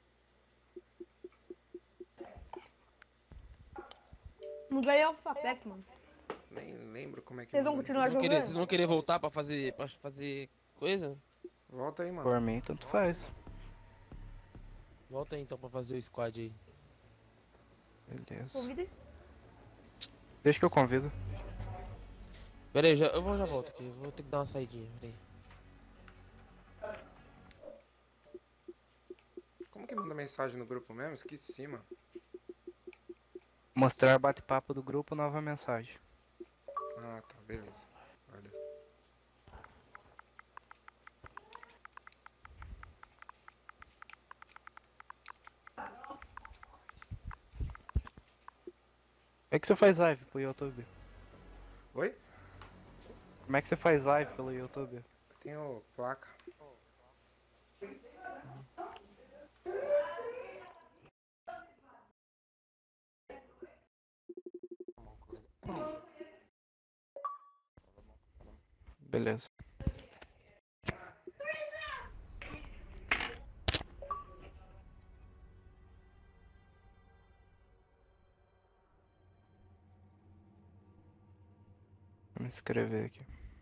Não ganhei o Fapec, mano. Nem lembro como é que Vocês vão manda. continuar Vocês vão, querer, jogando? vocês vão querer voltar pra fazer, pra fazer coisa? Volta aí, mano. Por mim, tanto faz. Volta aí então pra fazer o squad aí. Beleza. Convide? Deixa que eu convido. Pera aí, já, eu vou, já volto aqui. Eu vou ter que dar uma saidinha. Pera aí. Como que manda mensagem no grupo mesmo? Esqueci, mano. Mostrar bate-papo do grupo, nova mensagem. Ah, tá, beleza. Valeu. Como é que você faz live pro YouTube? Oi? Como é que você faz live pelo YouTube? Eu tenho placa. Beleza. Vou me inscrever aqui.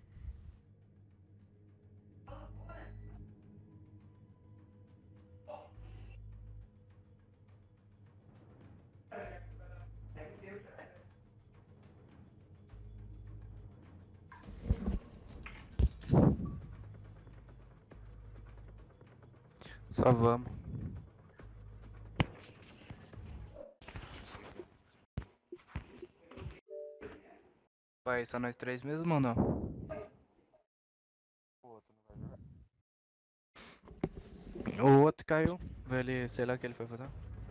Só vamos. Vai, só nós três mesmo ou não? O outro caiu. Ele, sei lá o que ele foi fazer.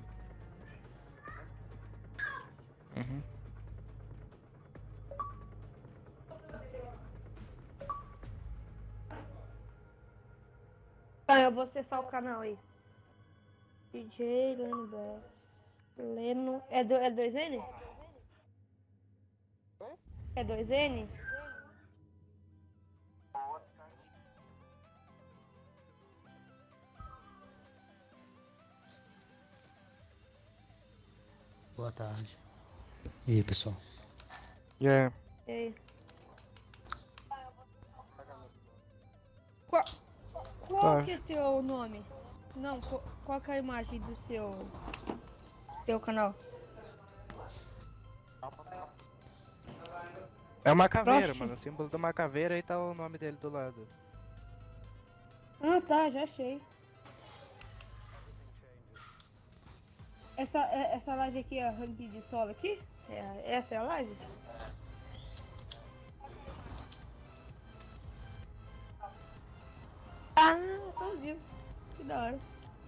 Uhum. Tá, eu vou acessar o canal aí. D J Leno Bass. Leno. É, do, é dois N? É dois N? Boa tarde. E aí, pessoal? E aí? E aí? Qual, qual Tá. que é teu nome? Não, qual, qual que é a imagem do seu... Teu canal? É uma caveira, Oxi. mano. O símbolo de uma caveira e tá o nome dele do lado. Ah, tá, já achei. Essa, é- essa live aqui é a rank de solo aqui? É, essa é a live? Ah, então viu. Que da hora.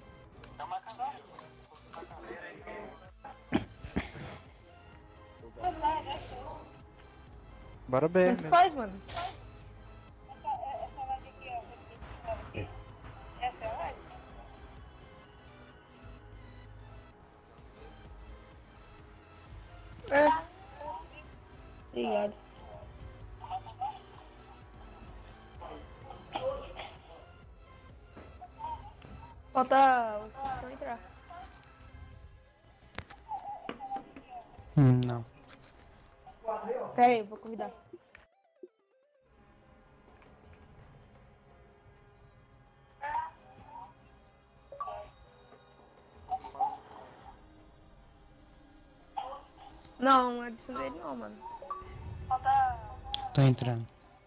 Bora bem, Tanto né? faz, mano. Essa, é- essa live aqui é a rank de solo aqui? Essa é a live? É. Obrigado. Falta o Cristiano entrar. Hum, não. Pera aí, vou convidar. Não, não adicionei ele não, mano. Tô entrando.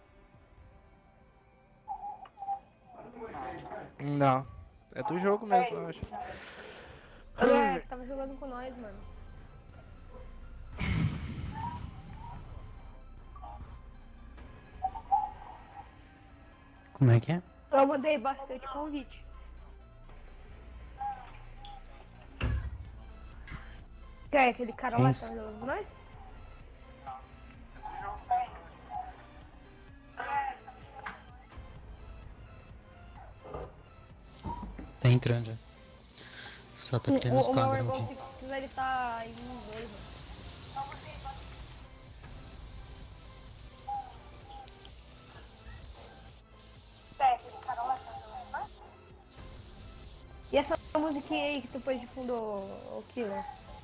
Não. É do jogo mesmo, eu acho. É, tava jogando com nós, mano. Como é que é? Eu mandei bastante convite. Quem é aquele cara lá que Isso. tava jogando com nós? Tá entrando já. Só tá criando O, os o meu padrão irmão, aqui. se quiser, ele tá em um dois, mano. E essa musiquinha aí que tu pôs de fundo, o Killer?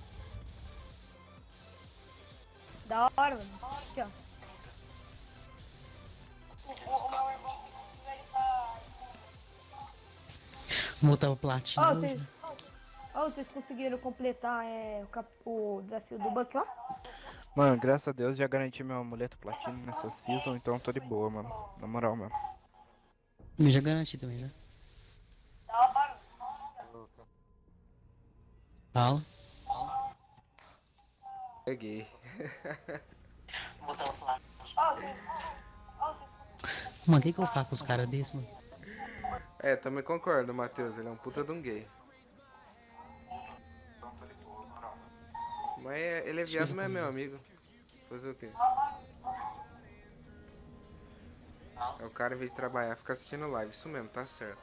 Da hora, mano. Aqui, ó. Vou botar o platina Ó, hoje, vocês, né? ó, vocês conseguiram completar é, o, cap- o desafio do Buck lá? Mano, graças a Deus já garanti meu amuleto platino nessa season, então tô de boa, mano. Na moral, mano. Eu já garanti também, já. Fala. Peguei. Mano, o que que eu faço com os caras desses, mano? É, também concordo, Matheus. Ele é um puta de um gay. Mas é- ele é viado, mas é meu amigo. Fazer o quê? É o cara, em vez de trabalhar, fica assistindo live. Isso mesmo, tá certo.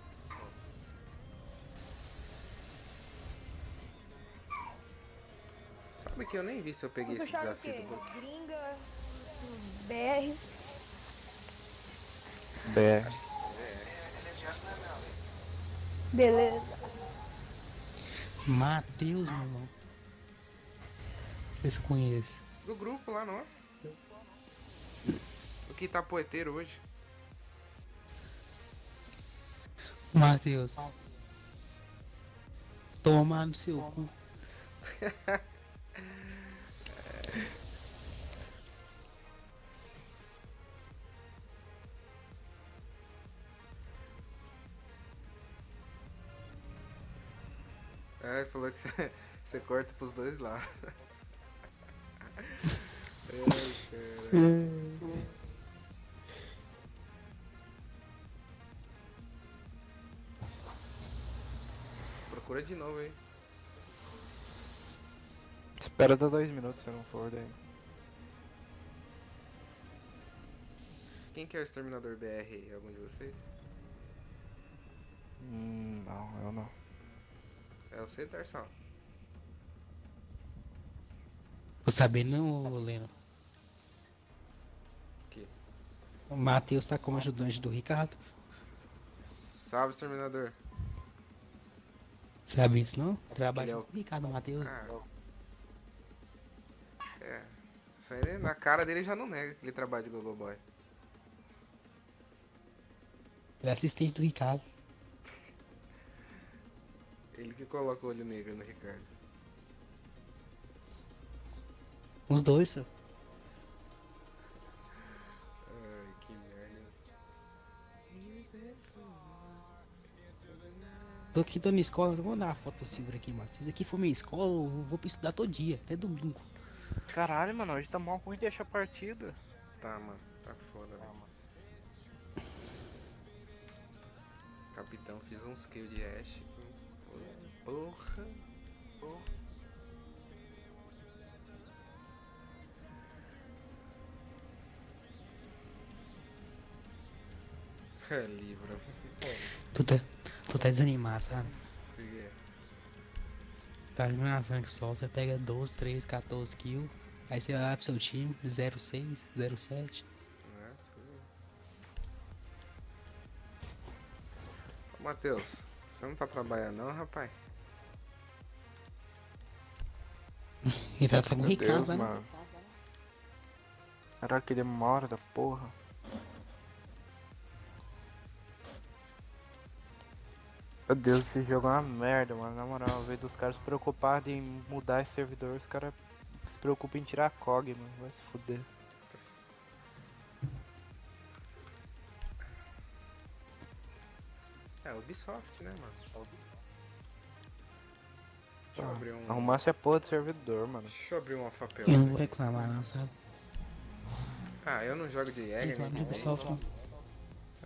Sabe que eu nem vi se eu peguei Vocês esse acharam o desafio quê? do Book. Gringa, hum, B R. B. Beleza. Matheus, meu irmão. Deixa eu ver se eu conheço. Do grupo lá, nossa. O que tá poeteiro hoje? Matheus. Toma no seu cu. É, falou que você, você corta pros dois lados. Ai, cara. Procura de novo aí. Espera dar dois minutos se eu não for daí. Quem que é o Exterminador B R aí? Algum de vocês? Hum, não, eu não. É você, Tarsal? Tô sabendo não, Leno. Que? O Matheus tá como ajudante do Ricardo. Salve, Exterminador. Sabe isso não? Ele Trabalha é o- com o Ricardo Matheus. Ah. É. Isso aí, na cara dele já não nega que ele trabalha de Gogoboy. Ele é assistente do Ricardo. Ele que coloca o olho negro no Ricardo. Os dois, só. Ai, que merda. Tô aqui, tô na escola, vou mandar uma foto pro Silvio aqui, mano. Se isso aqui for minha escola, eu vou pra estudar todo dia, até domingo. Caralho, mano, hoje tá mal ruim deixar a partida. Tá, mano. Tá foda, velho. Capitão, fiz uns kills de Ash. Porra. Porra. É livro. Tu tá, tu tá desanimado, sabe? Por quê? Tá eliminação que só, você pega doze, treze, quatorze kills. Aí você vai pro seu time, zero seis, zero sete. Não é pra você ver. Ô, Matheus, você não tá trabalhando não, rapaz? E tá com o Meu Ricardo, Deus, né? mano. Caralho, que demora da porra. Meu Deus, esse jogo é uma merda, mano. Na moral, ao invés dos caras se preocuparem em mudar esse servidor, os caras se preocupam em tirar a C O G, mano. Vai se fuder. É, Ubisoft, né, mano? Deixa eu Ah, abrir um... Arrumasse a porra do servidor, mano. Deixa eu abrir um Alphapels Eu não vou aqui. reclamar não, sabe? Ah, eu não jogo de Jäger, nem Reclama de do Ubisoft não. Então,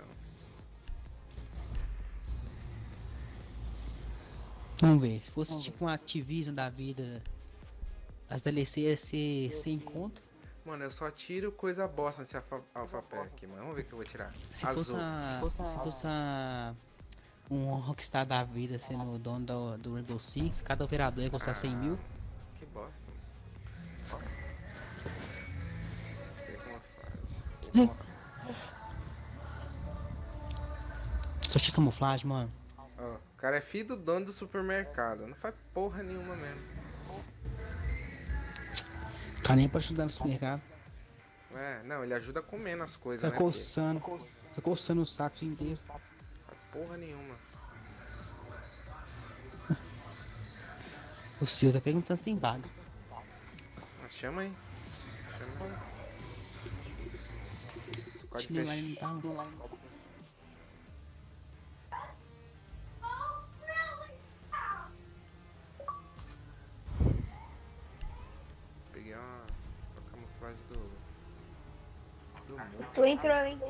Vamos ver, se fosse tipo um Activision da vida, as D L C ia ser sem conta. mano, eu só tiro coisa bosta nesse alfa, Alphapel aqui, mano. Vamos ver o que eu vou tirar. Se fosse Azul. a, se fosse a, um rockstar da vida sendo o dono do, do Rainbow Six, cada operador ia custar cem mil. Que bosta, mano. Sei como faz. Só tinha camuflagem, mano. Ó, o cara é filho do dono do supermercado. Não faz porra nenhuma mesmo. Tá nem pra ajudar no supermercado. É, não, ele ajuda comendo as coisas, Tá né? Porque coçando, tá coçando o saco o dia inteiro. não faz porra nenhuma. O seu tá perguntando se tem vaga. Ah, chama aí. Chama aí. Squad Acho que lá não fechado. tá, não. Peguei uma, uma camuflagem do. Do mundo. Tô entrando, hein?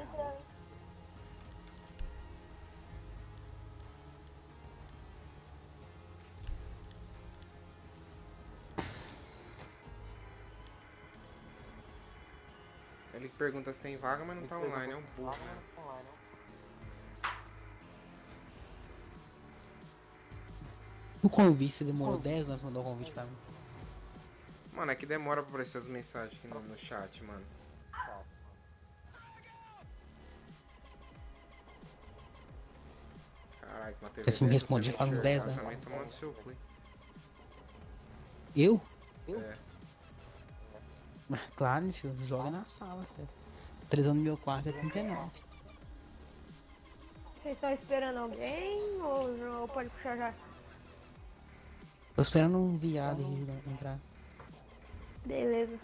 Ele pergunta se tem vaga, mas não tá online, é um burro, né? O convite, você demorou dez anos pra mandar o convite pra mim. Mano, é que demora pra aparecer as mensagens aqui no, no chat, mano. Caralho, uma T V Você me dessa, respondia você faz uns dez enxergar, anos. também tomando seu cu, hein? Eu? É. Mas claro, meu filho, joga na sala, velho. três anos no meu quarto é trinta e nove. Vocês estão esperando alguém ou, ou pode puxar já? Tô esperando um viado aí entrar. Beleza.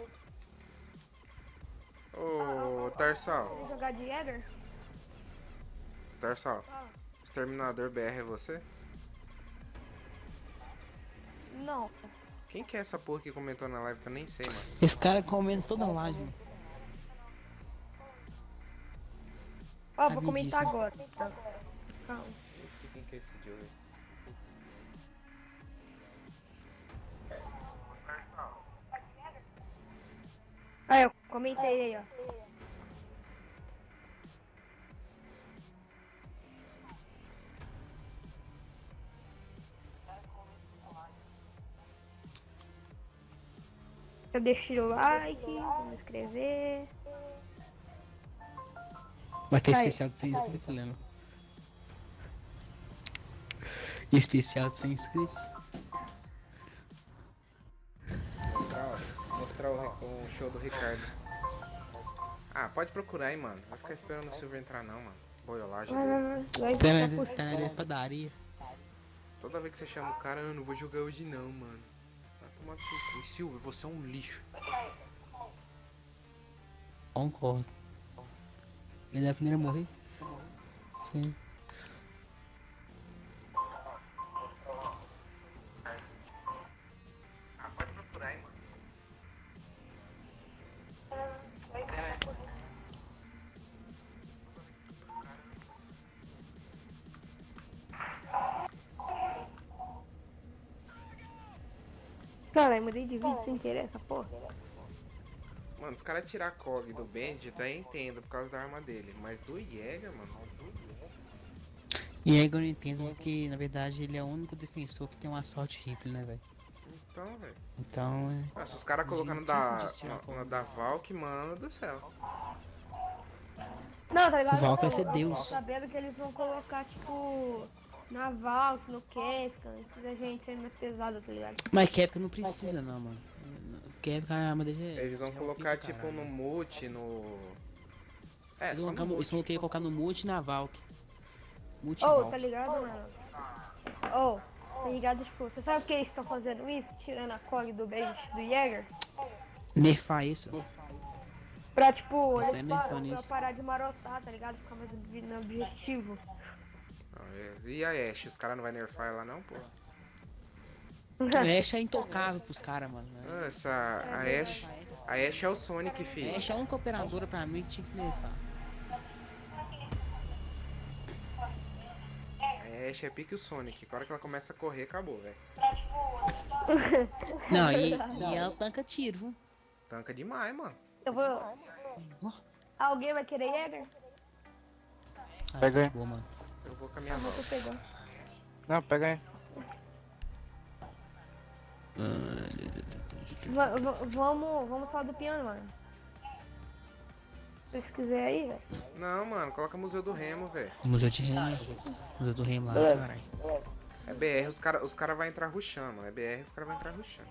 Ô, Tarsal, Vamos jogar de Jäger? Tarsal, Ah, Exterminador B R é você? não. Quem que é essa porra que comentou na live que eu nem sei, mano? Esse cara comenta toda live. Ó, vou Sabe comentar disso. agora. Calma. Eu sei quem que é esse Joey. Aí, eu comentei aí, ó. Eu deixei o like, vamos inscrever. Vai ter Vai. especial de cem inscritos, Leandro. Especial de cem inscritos. Mostrar, ó, mostrar o, Ri- o show do Ricardo. Ah, pode procurar aí, mano. Vai ficar esperando o Silver entrar não, mano. Boiolagem Vai, dele. vai, vai. Vai Tá ficar na, por- tá na padaria. Toda vez que você chama o cara, eu não vou jogar hoje não, mano. Vai tomar no seu cu. Silver, você é um lixo. Concordo. Ele é o primeiro a morrer? Sim. Ah, pode procurar aí, mano. Caralho, mudei de vídeo sem querer essa porra. Mano, os caras tirar a C O G do Bandit, até entendo por causa da arma dele. Mas do Jäger, mano. E aí eu não entendo que, na verdade, ele é o único defensor que tem um assault rifle, né, velho? Então, velho. Então, é... Nossa, os caras colocando Gente, da, isso de tirar na, na da Valk, mano do céu. Não, tá ligado? O Valk vai Eu- ser eu Deus. tô sabendo que eles vão colocar, tipo, na Valk, no Kefka, esses gente sendo mais pesado, tá ligado? Mas Capcom não precisa, não, mano. Capcom, a arma dele é... Eles vão é colocar, pica, tipo, caralho. no mute, no... É, Eles só vão no colocar- mute. eles vão querer colocar no multi e na Valk. Multi e Ô, Valk. tá ligado, mano? Ô, tá ligado, tipo, você sabe por que eles estão fazendo isso? Tirando a C O G do Bandit do Jäger? Nerfar isso. Pra, tipo, Isso eles aí não pa- é pra nisso. parar de marotar, tá ligado? Ficar mais ob- no objetivo. Ah, é. E a Ashe, os caras não vai nerfar ela não, pô? O Ash é intocável pros caras, mano. né? Ah, essa... A Ashe... A Ashe é o Sonic, filho. Ash é a única operadora pra mim que tinha que nerfar. A Ashe é pique o Sonic. A hora que ela começa a correr, acabou, velho. Não, e, e ela tanca tiro, viu? Tanca demais, mano. Eu vou... Alguém vai querer Jäger? Ah, Pega aí. Boa, mano. Eu vou com a minha Ah, mas volta. tô pegando. Não, pega aí. Va- va- vamos, vamos falar do piano, mano. Se vocês quiserem aí, velho. Não, mano, coloca Museu do Remo, velho. Museu de Remo. Museu do Remo lá, Beleza. caralho. É B R, os caras os cara vão entrar rushando, mano. É B R, os caras vão entrar rushando.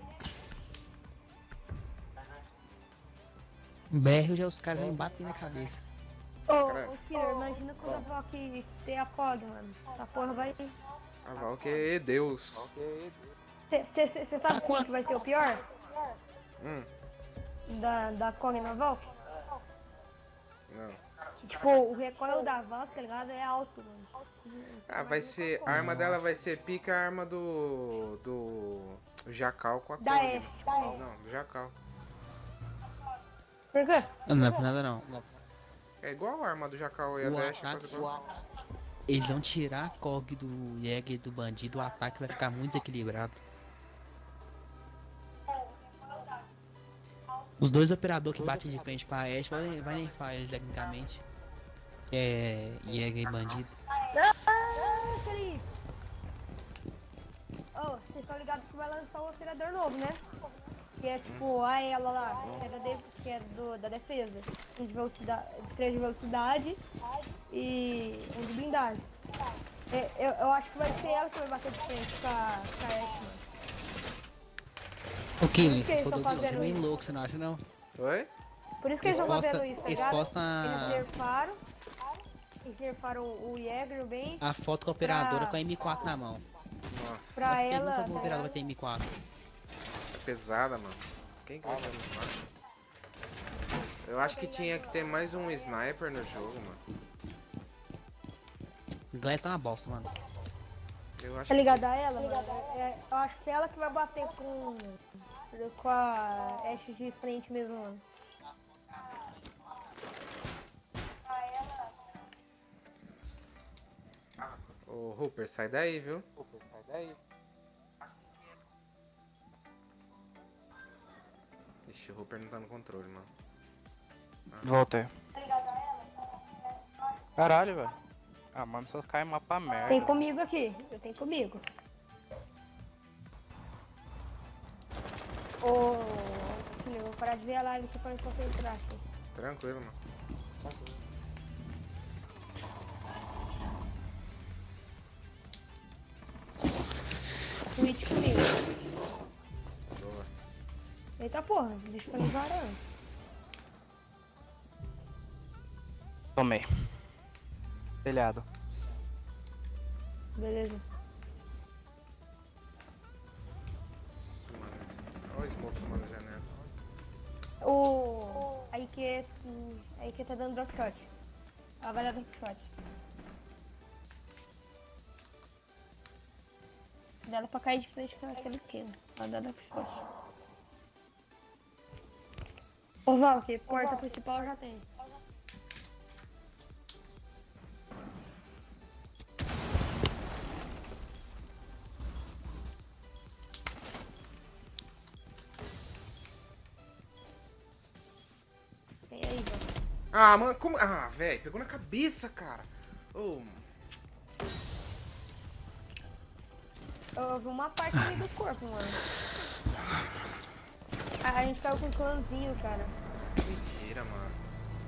B R já os caras vêm batem na cabeça. Ô, Cara- ô, Killer, imagina quando eu vou aqui ter a C O G, mano. Essa porra vai... A Valk é Deus. Você sabe qual que vai ser o pior? Hum, Da, da C O G na Valk? não. Que, tipo, o recoil da Valk, tá ligado? É alto, mano. Ah, vai ser. A arma dela vai ser pica a arma do. Do. Jacal com a Da Kong, Ashe, mano. tipo isso. Não, do Jacal. Por quê? Não, não é por nada não. É igual a arma do Jacal e a O Dash. ataque- quase igual. Eles vão tirar a C O G do Jäger e do bandido, o ataque vai ficar muito desequilibrado. Os dois operadores que batem de frente pra Ashe vai, vai nerfar eles tecnicamente. Que é Jäger e bandido. Ah, Felipe! Ô, vocês estão ligados que vai lançar um operador novo, né? Que é tipo a ela lá, que é da, de- que é do, da defesa. Um de velocidade, três de velocidade e um de blindagem. É, eu, eu acho que vai ser ela que vai bater de frente com a, com a Ashe, mano. O que, eles esses tão fotógrafos fazendo são bem isso? loucos, você não acha não? Oi? Por isso que eles estão Exposta- fazendo isso, tá ligado? exposta Eles a- nerfaram. Eles nerfaram o Jäger, o Ben, A foto com a operadora Pra- com a M quatro na mão. Nossa, pra Mas ela. não sabe como tá o operador vai ligado? ter M quatro. é pesada, mano. Quem que vai fazer isso? Eu acho que tinha que ter mais um sniper no jogo, mano. O Glass tá uma bosta, mano. Eu acho Tá que ligado a ela, mano? É, eu acho que é ela que vai bater com. Com a Ashe de frente mesmo, mano. Ô, Hooper, sai daí, viu? Ixi, o Hooper não tá no controle, mano. Voltei. Caralho, velho. Ah, mano, só cai mapa merda. Tem comigo aqui, eu tenho comigo. Ô. Filho, eu vou parar de ver a live aqui pra me concentrar aqui. Tranquilo, mano. Twitch comigo. Boa. Eita porra, deixa eu me varando. Tomei. Telhado. Beleza. Nossa, mano. Olha o smoke tomando janela. O. Aí que. Aí que tá dando drop shot. Ela vai dar drop shot. Dela pra cair de frente com aquele esquema. Ela dá drop shot. Ô Valk, porta principal já tem. Tem aí, Valk. Ah, mano, como. Ah, velho, pegou na cabeça, cara. Ô, Eu vi uma parte ali do corpo, mano. A, a gente tava com um clãzinho, cara. mentira, mano.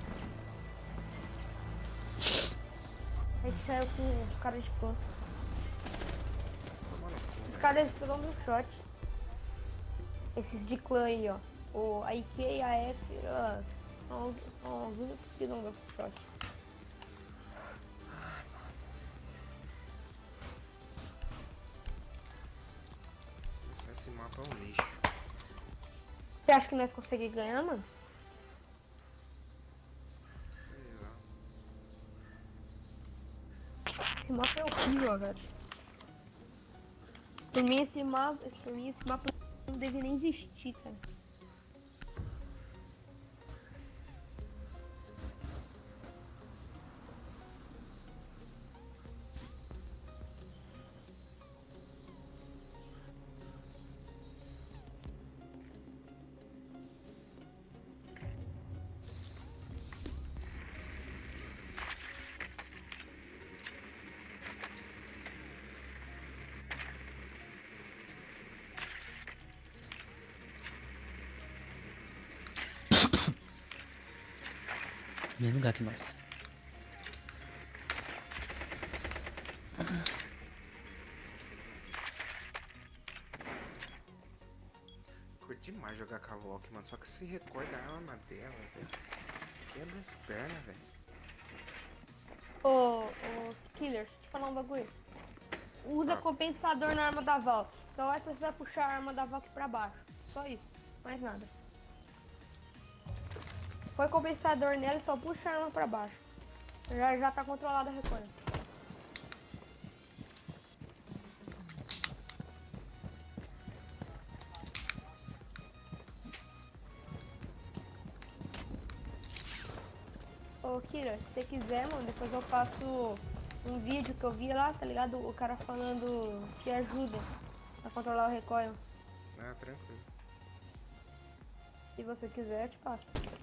A gente saiu com os caras de clã. Toma no cu, Os velho. caras estão no shot. Esses de clã aí, ó. O, a I Q e a F uh, são, os- são os únicos que não dão shot. Nossa, esse mapa é um lixo. Você acha que nós conseguimos ganhar, mano? Sei lá. Esse mapa é horrível, velho. Por mim esse mapa. Por mim esse mapa não devia nem existir, cara. Mesmo lugar que nós. Curti demais jogar com a Valk, mano. Só que se recorda a arma dela, velho. Quebra as pernas, velho. Ô, ô, Killer, deixa eu te falar um bagulho. Usa Ah. compensador na arma da Valk. Só vai precisar puxar a arma da Valk pra baixo. Só isso, mais nada. Foi compensador nela e só puxa a arma pra baixo. Já, já tá controlada a recolha. Ô Kira, se você quiser, mano, depois eu faço um vídeo que eu vi lá, tá ligado? O cara falando que ajuda a controlar o recoil. Ah, tranquilo. Se você quiser, eu te passo.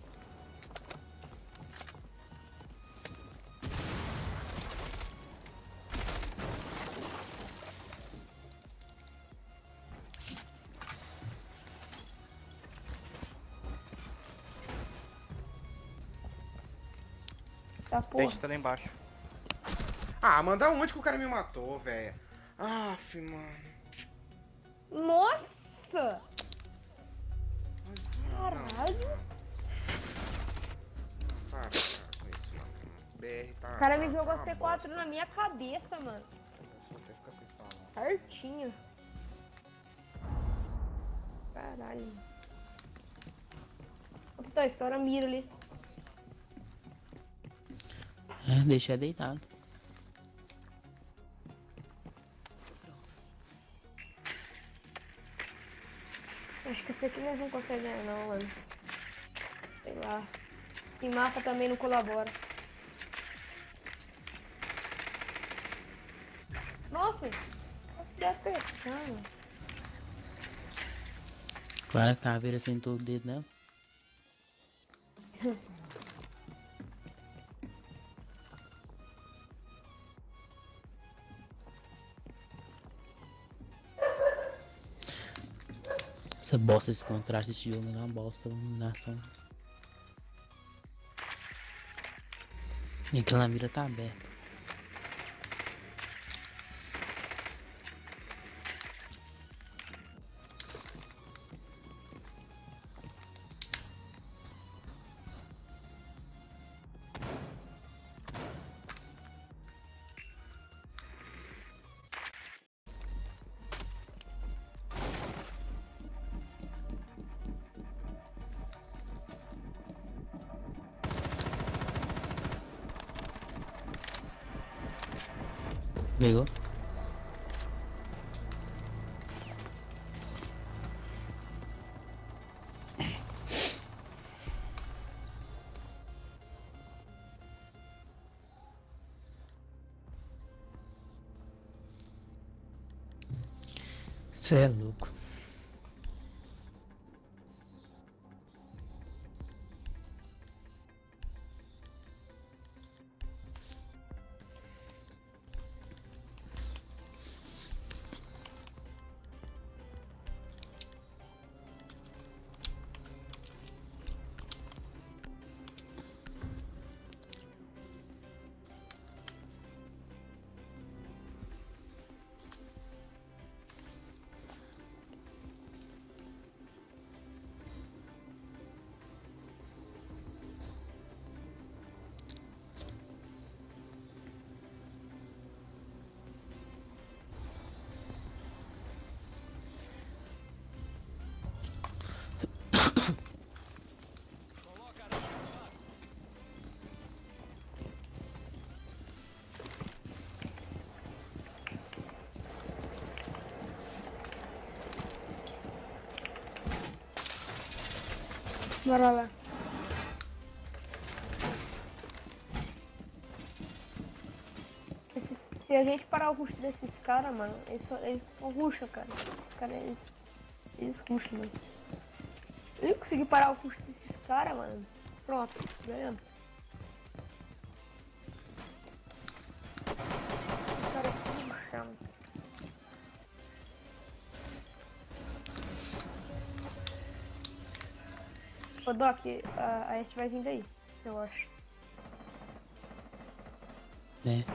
Tá porra. Peixe tá lá embaixo. Ah, manda onde que o cara me matou, velho? Aff, mano. Nossa! Mas, Caralho! Não, para, para com isso, mano. B R tá. O cara tá, me jogou tá a uma C quatro bosta. na minha cabeça, mano. Só até ficar sem falar. Certinho. Caralho. Puta, a história mira ali. É, deixa deitado. Acho que esse aqui nós não conseguimos ganhar não, mano. Sei lá. E mapa também não colabora. Nossa! Deve fechar, mano. Claro, a caveira sentou o dedo nela. Essa bosta desse contraste desse jogo é uma bosta, uma iluminação. E aquela mira tá aberta. Pegou? Cê é louco. Bora lá. Esses- se a gente parar o rush desses caras, mano, eles só, eles só rusham, cara. Esses caras, eles, eles rusham, mano. Se eu conseguir parar o rush desses caras, mano, pronto, ganhamos. Esses caras rusham. Ô Doc, a, a gente vai vindo aí, eu acho. né?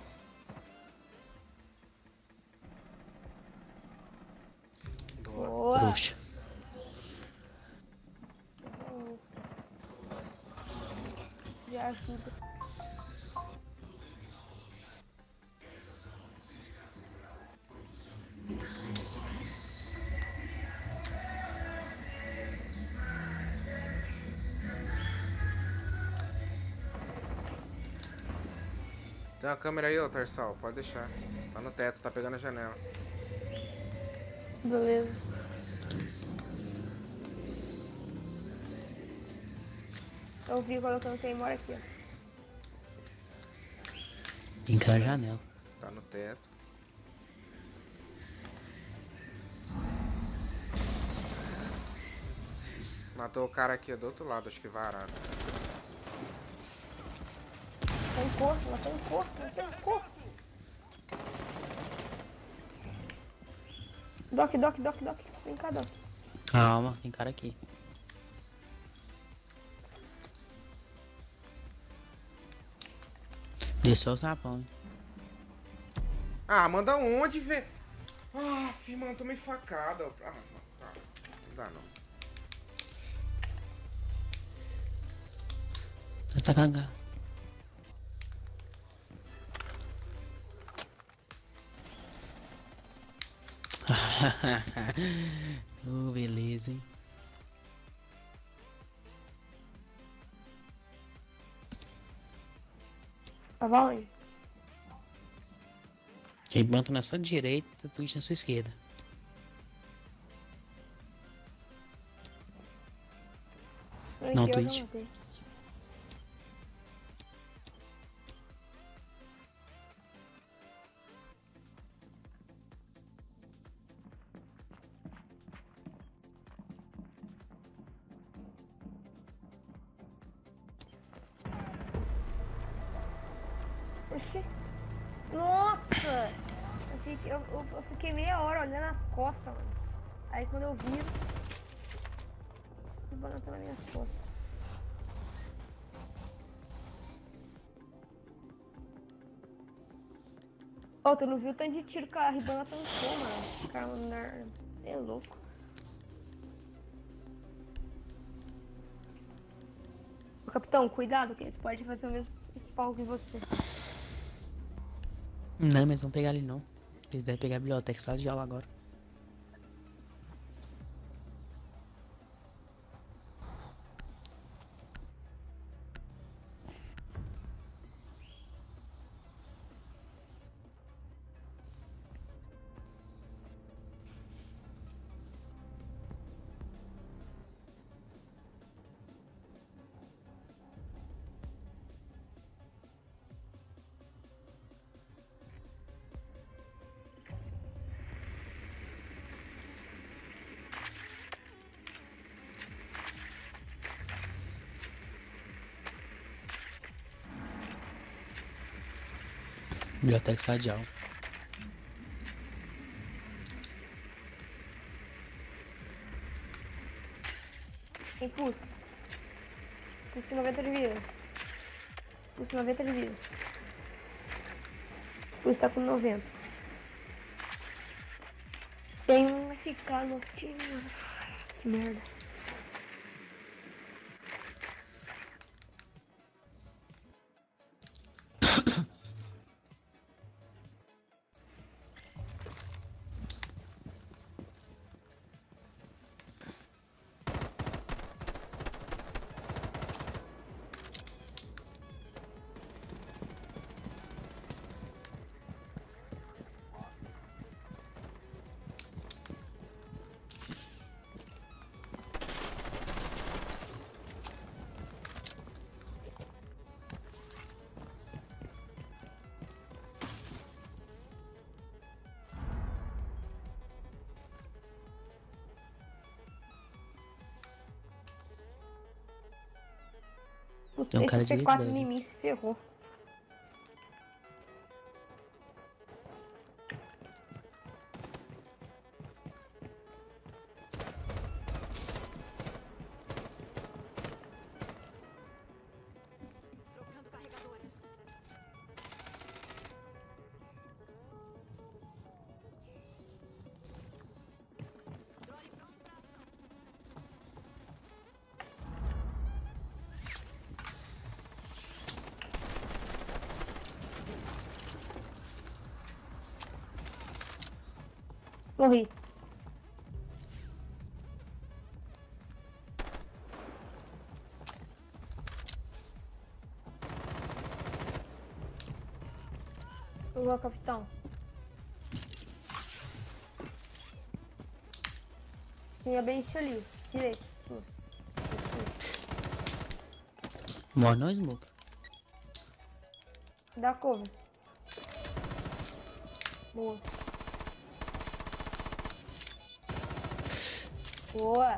Boa. Boa. Trouxa. Me ajuda. Tem uma câmera aí, ô Tarsal, pode deixar. Tá no teto, tá pegando a janela. Beleza. Eu vi colocando Claymore aqui, ó. Encara a janela. Tá no teto. Matou o cara aqui do outro lado, acho que varado. Tem corpo, ela tem corpo, ela tem corpo. Doc, doc, doc, doc. Vem cá, doc. Calma, tem cara aqui. Desceu o sapão, hein? Ah, manda onde, velho? Ah, fi, mano, tomei facada. Ah, não, ah, não dá não. Tá cagado. Oh, beleza, hein? Tava onde? Quem banca na sua direita, Twitch na sua esquerda. Não, Aqui eu já Twitch. matei. Oxi. Nossa! Eu fiquei, eu, eu- eu fiquei meia hora olhando as costas, mano. Aí quando eu vi, o banana tá nas minhas costas. Ô, tu não viu o tanto de tiro que a Ribana tancou, mano? Cara, nar- é louco. Ô, capitão, cuidado, que eles podem fazer o mesmo spawn que você. Não, mas vão pegar ali não. Eles devem pegar a biblioteca, sala de aula agora. Biblioteca, sala de aula. Impulso. Impulso noventa de vida. Impulso noventa de vida. Impulso tá com noventa. Tem um F K no time, mano. Que merda. Tem um cara Esse C direito quatro dele. em mim se ferrou. Morri. Eu vou, capitão. Tinha bem isso ali. Direito. Sua. Morre não, Smoke. Dá cover. Boa. Boa.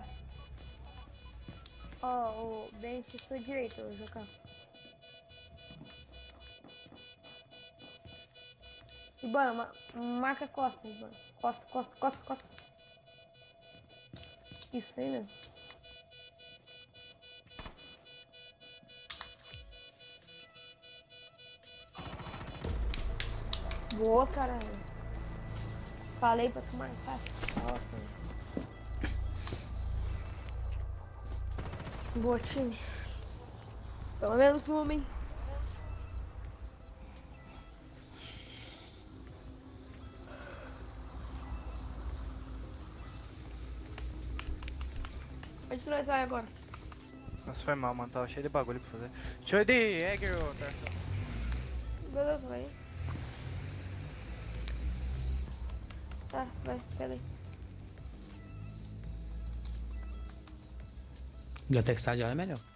Ó, o bem à sua direita, o J K. Ibana, ma marca costa, Ibana. Costa, costa, costa, costa. Isso aí mesmo. Boa, caralho. Falei pra tu marcar. Ótimo. Boa, time. Pelo menos um homem. Onde nós vai agora? Nossa, foi mal, mano. Tava cheio de bagulho pra fazer. Deixa eu ir de Jäger, ô Tarso. Beleza, vai. Tá, vai, pera aí. Biblioteca estagiária é melhor.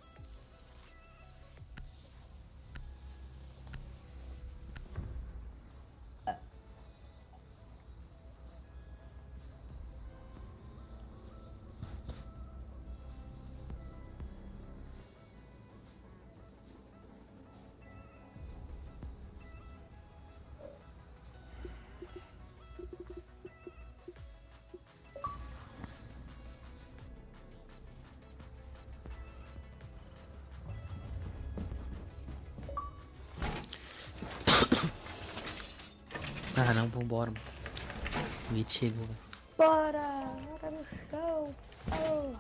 Ah não, vambora, mano. O It chegou, velho. Bora! Bora no chão! Oh.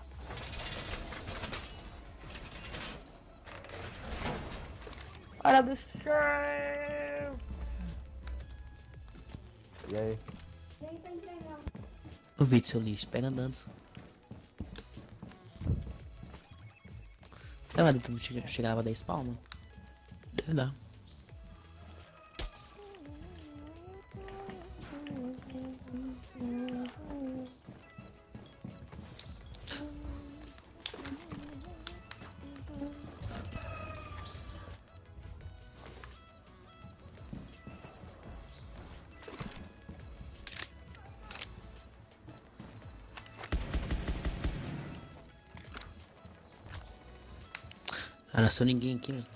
Hora do chão! E aí? O Vit, seu lixo, pega andando. Não, mas tu chegava, chegava a dar spawn, mano. Deve dar. Ah, não nasceu ninguém aqui, velho.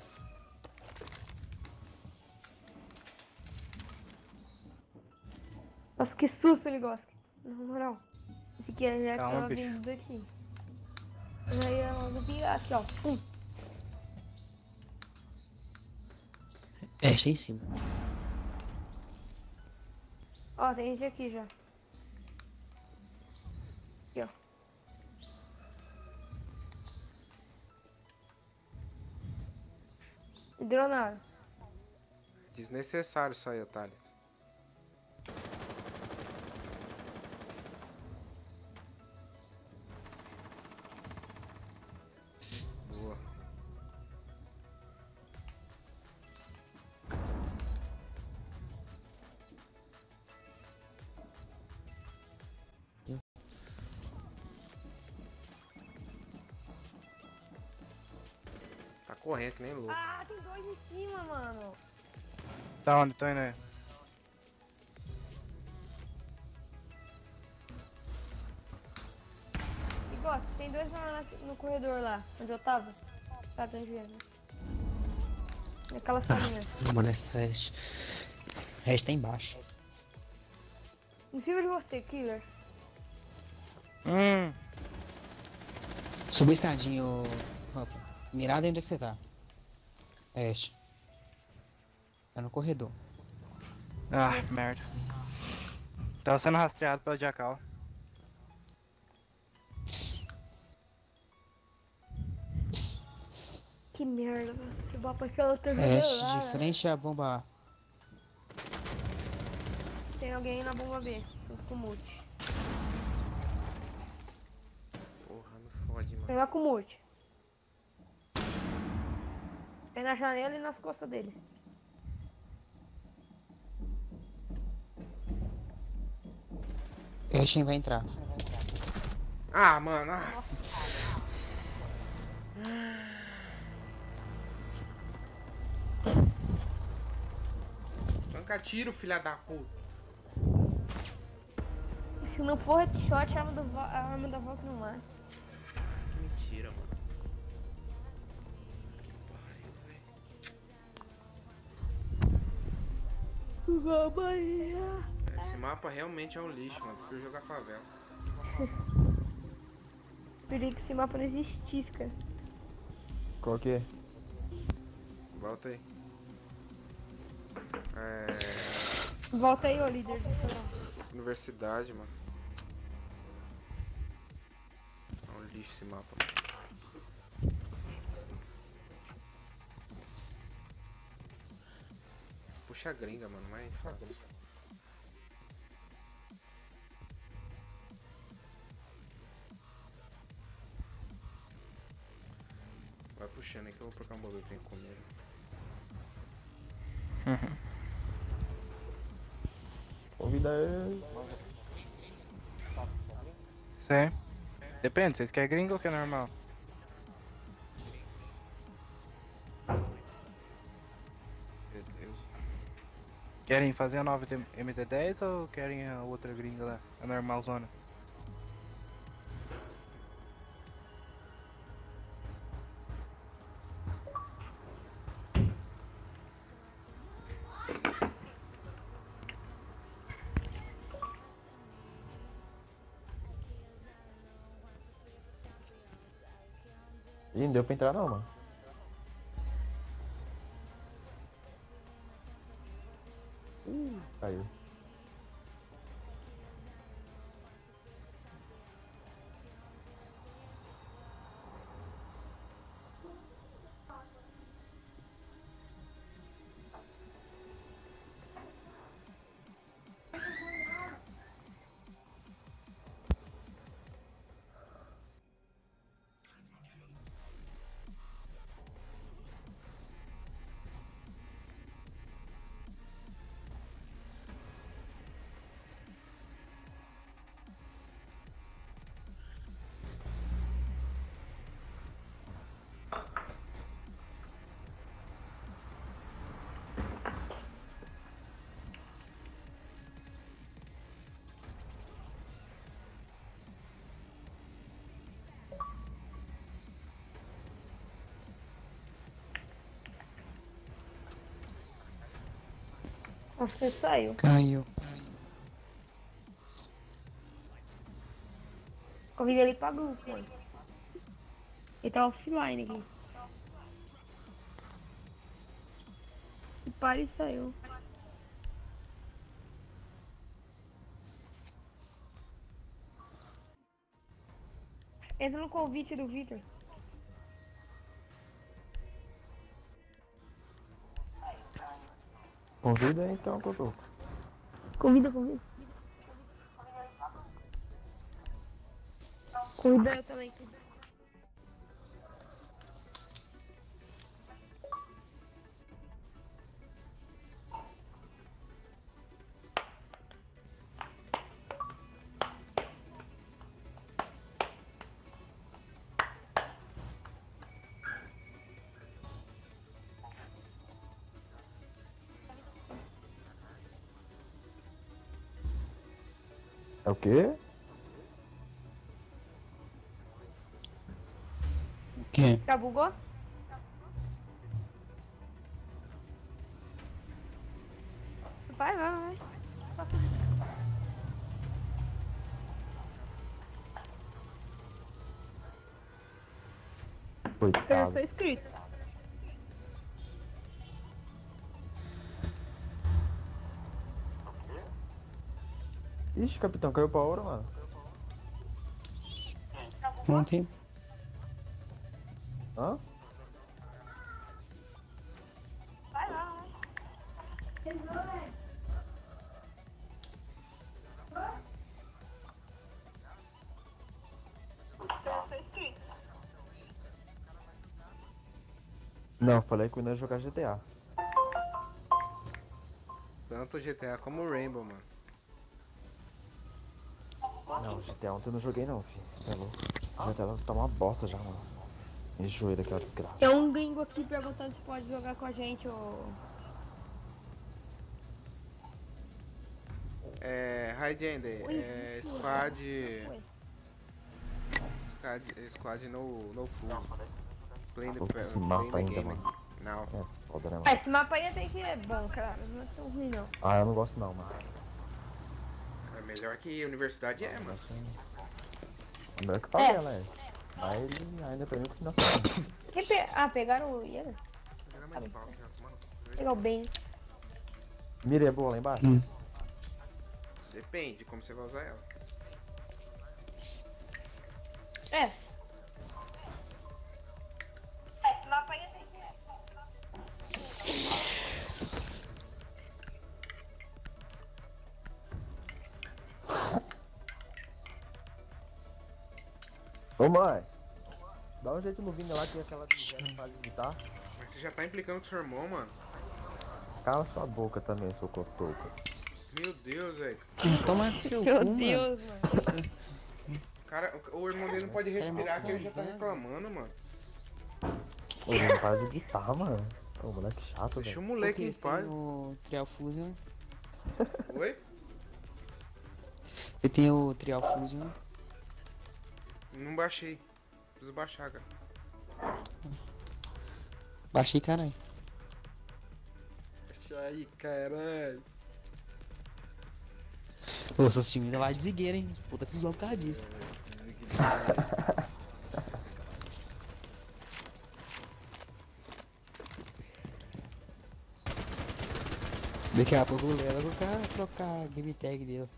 Nossa, que susto, Ligoski. Na moral. Esse aqui é já que Calma, tava bicho. vindo daqui. Já ia logo virar aqui, ó. Pum. É, está em cima. Ó, tem gente aqui já. Aqui, ó. Dronaram. Desnecessário isso aí, Thales. Boa. Tá correndo que nem louco. Ah, tem dois em cima, mano. Tá onde? Tô indo aí. Igual, tem dois lá na- no corredor lá, onde eu tava. Tá, tá vendo? Naquela salinha. Ah, mano, essa Rest. Rest tá embaixo. Em cima de você, Killer. Hum. Subiu a escadinha, ô. Opa. Mirada aí onde é que você tá. Rest. Tá no corredor. Ah, merda. Tava sendo rastreado pelo Jackal. Que merda, mano. Que bapa aquela T V Rest lá. de frente à bomba A. Tem alguém na bomba B. Vamos com mute. Porra, não fode, mano. Pegar com mute. Tem na janela e nas costas dele. Ashen vai entrar. Ah, mano. Nossa. Tanca tiro, filha da puta. Se não for headshot, a arma, do Val- a arma da Valk não mata. Que mentira, mano. Esse mapa realmente é um lixo, mano. Prefiro jogar favela. Esperei que esse mapa não existisse, cara. Qual que é? Volta aí. É. Volta aí, ô líder do canal. Universidade, mano. É um lixo esse mapa. Puxa a gringa, mano, mais fácil. Vai puxando aí que eu vou procurar um bagulho pra comer. Convida ele. Sim. Depende, vocês querem gringo ou quer normal? Beleza. Querem fazer a nova M D dez ou querem a outra gringa lá? A normal zona? Ih, não deu pra entrar não, mano. Ih, caiu. Acho que ele saiu. Caiu. Convida ele pra grupo, mano. Ele tá offline aqui. O pai saiu. Entra no convite do Victor. Convida aí então, Cotoco. Convida, convida. Convida eu também. É o quê? O quê? Já bugou? Vai, vai, vai. Eu já Coitado. sou inscrito. Ixi, capitão, caiu pra hora, mano. Ontem. Hã? Vai lá, vai. Não, falei que eu não ia jogar G T A. Tanto o G T A como o Rainbow, mano. Não, G T A ontem eu não joguei não, filho. Você é louco. G T A tá uma bosta já, mano. Enjoei daquela desgraça. Tem um gringo aqui perguntando se pode jogar com a gente, ô. É. Highlander, Oi, é. oi. Squad. Oi. Squad, squad no, no full. Play the, Pô, play esse the mapa ainda, game. mano. Não. É, foda, né, Ah, mano? esse mapa aí até que é bom, cara. Não é tão ruim, não. Ah, eu não gosto não, mano. É melhor que universidade é, mano. É melhor que favela, é. Mas ainda pra mim eu não sei. Quem pe... Ah, pegaram o Ian? Jogar mais pau, já, mano. Pegar o Ben. Mira é boa lá embaixo? Hum. Depende de como você vai usar ela. É. É, esse mapa aí até que é. Ô mãe, dá um jeito no Vini lá que aquela miséria não faz imitar. Mas você já tá implicando com seu irmão, mano. Cala sua boca também, seu cotoco. Meu Deus, velho. Toma no seu Meu cu, mano. Deus, mano. O cara, o, o irmão dele não pode respirar que ele já tá reclamando, mano. Ô, ele não para de gritar, mano. Ô, moleque chato, Deixa o velho. moleque em Porque paz. tem o Trial Fusion. Oi? Eu tenho o Trial Fusion. Não baixei. Preciso baixar, cara. Baixei, caralho. Baixa aí, caralho. Pô, essa ainda vai de zigueira, hein? Puta que zoou por causa disso. Daqui a pouco o Léo vai colocar, trocar a game tag dele.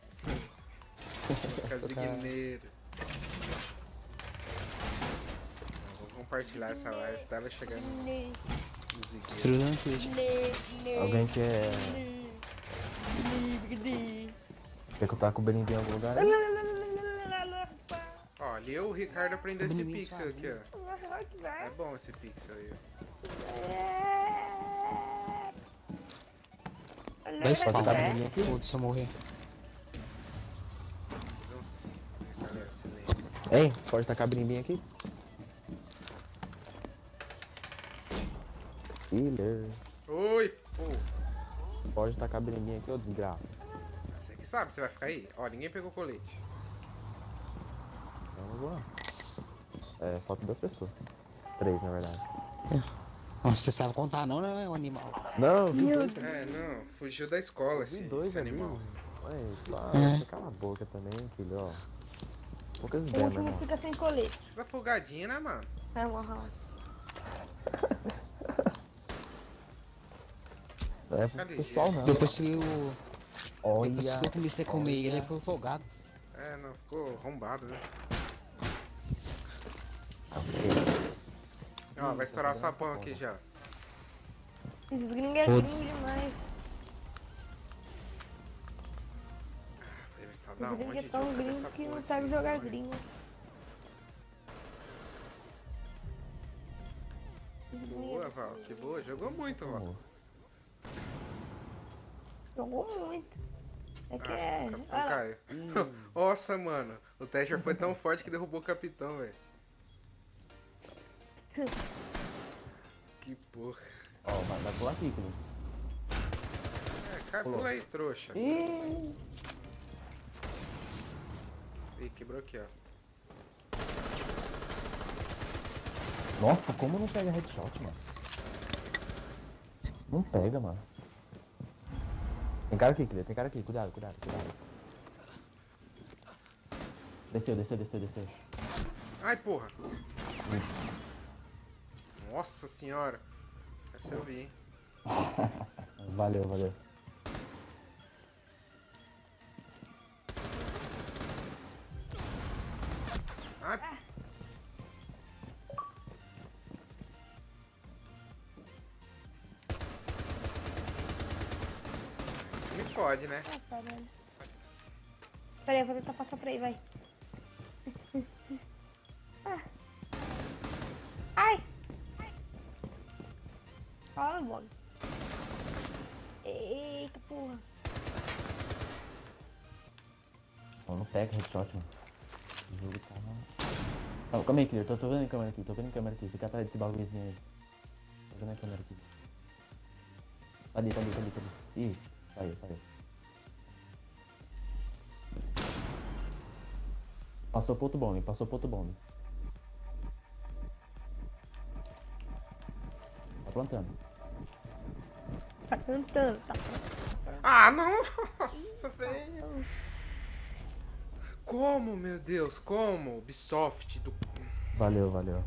Casigneiro. Vou compartilhar essa live. Tava chegando Ne, no zigueiro. Destruindo Twitch. ne, ne, Alguém quer, ne, ne, ne. quer que eu taque o berimbau em algum lugar aí? Ó, ali o Ricardo aprendeu esse Bem-vindo, pixel aqui, ó. É bom esse pixel aí, Vai Pode tacar spawn. berimbau aqui? Foda-se, eu morrer. ó. Uns... Galera, silêncio. Hein? Pode tacar berimbau aqui? Killer. Oi, pô. Pode tacar berimbau aqui, ô desgraça. Você que sabe, você vai ficar aí? Ó, ninguém pegou colete. Então, vamos lá. É, falta duas pessoas. Três, na verdade. Nossa, você sabe contar não, né, o animal? Não, eu vi Meu dois. É, não, fugiu da escola Eu esse, vi dois esse ali. animal. Ué, pá, É. cala a boca também, filho, ó. Poucas O ideias, meu último irmão. fica sem colete. Você tá folgadinho, né, mano? É uma round. É Fica pro pessoal não. Depois que eu, Olha. depois que eu comecei a comer ele, ele foi folgado. É, não, ficou arrombado, né? Ó, vai estourar o sapão aqui já. Esses gringos é Todos. gringo demais. Ele está Os da gringos é onde, tão Diogo? Cadê gringo essa que porra não desse sabe jogar nome? gringo. Esses gringos Boa, Val, que boa. Jogou muito, Val. jogou muito. É que Ah, é. o capitão Olha lá. caiu. Nossa, mano. O Thatcher foi tão forte que derrubou o capitão, velho. Que porra. Ó, vai, vai pular aqui, filho. É, calcula aí, trouxa. Ih, Ih, quebrou aqui, ó. nossa, como não pega headshot, mano? Não pega, mano. Tem cara aqui, Cleia, tem cara aqui. Cuidado, cuidado, cuidado. Desceu, desceu, desceu, desceu. Ai, porra. Nossa senhora. Essa eu vi, hein. Valeu, valeu. Ai. Isso me fode, né? Ah, caralho. Pera aí, eu vou tentar passar por aí, vai. Ah. Ai! Fala, mano. Eita porra. Ó, não pega headshot, mano. O jogo tá... Calma, calma aí, Killer. Tô, tô vendo a câmera aqui, tô vendo a câmera aqui. Fica atrás desse bagulhozinho aí. Tô vendo a câmera aqui. Tá ali, tá ali, tá ali, tá ali. Ih, saiu, saiu. Passou pro outro bombe, passou pro outro bombe. Tá plantando. Tá cantando, tá cantando. Ah, não! Nossa, velho. Como, meu Deus? Como? Ubisoft do... Valeu, valeu.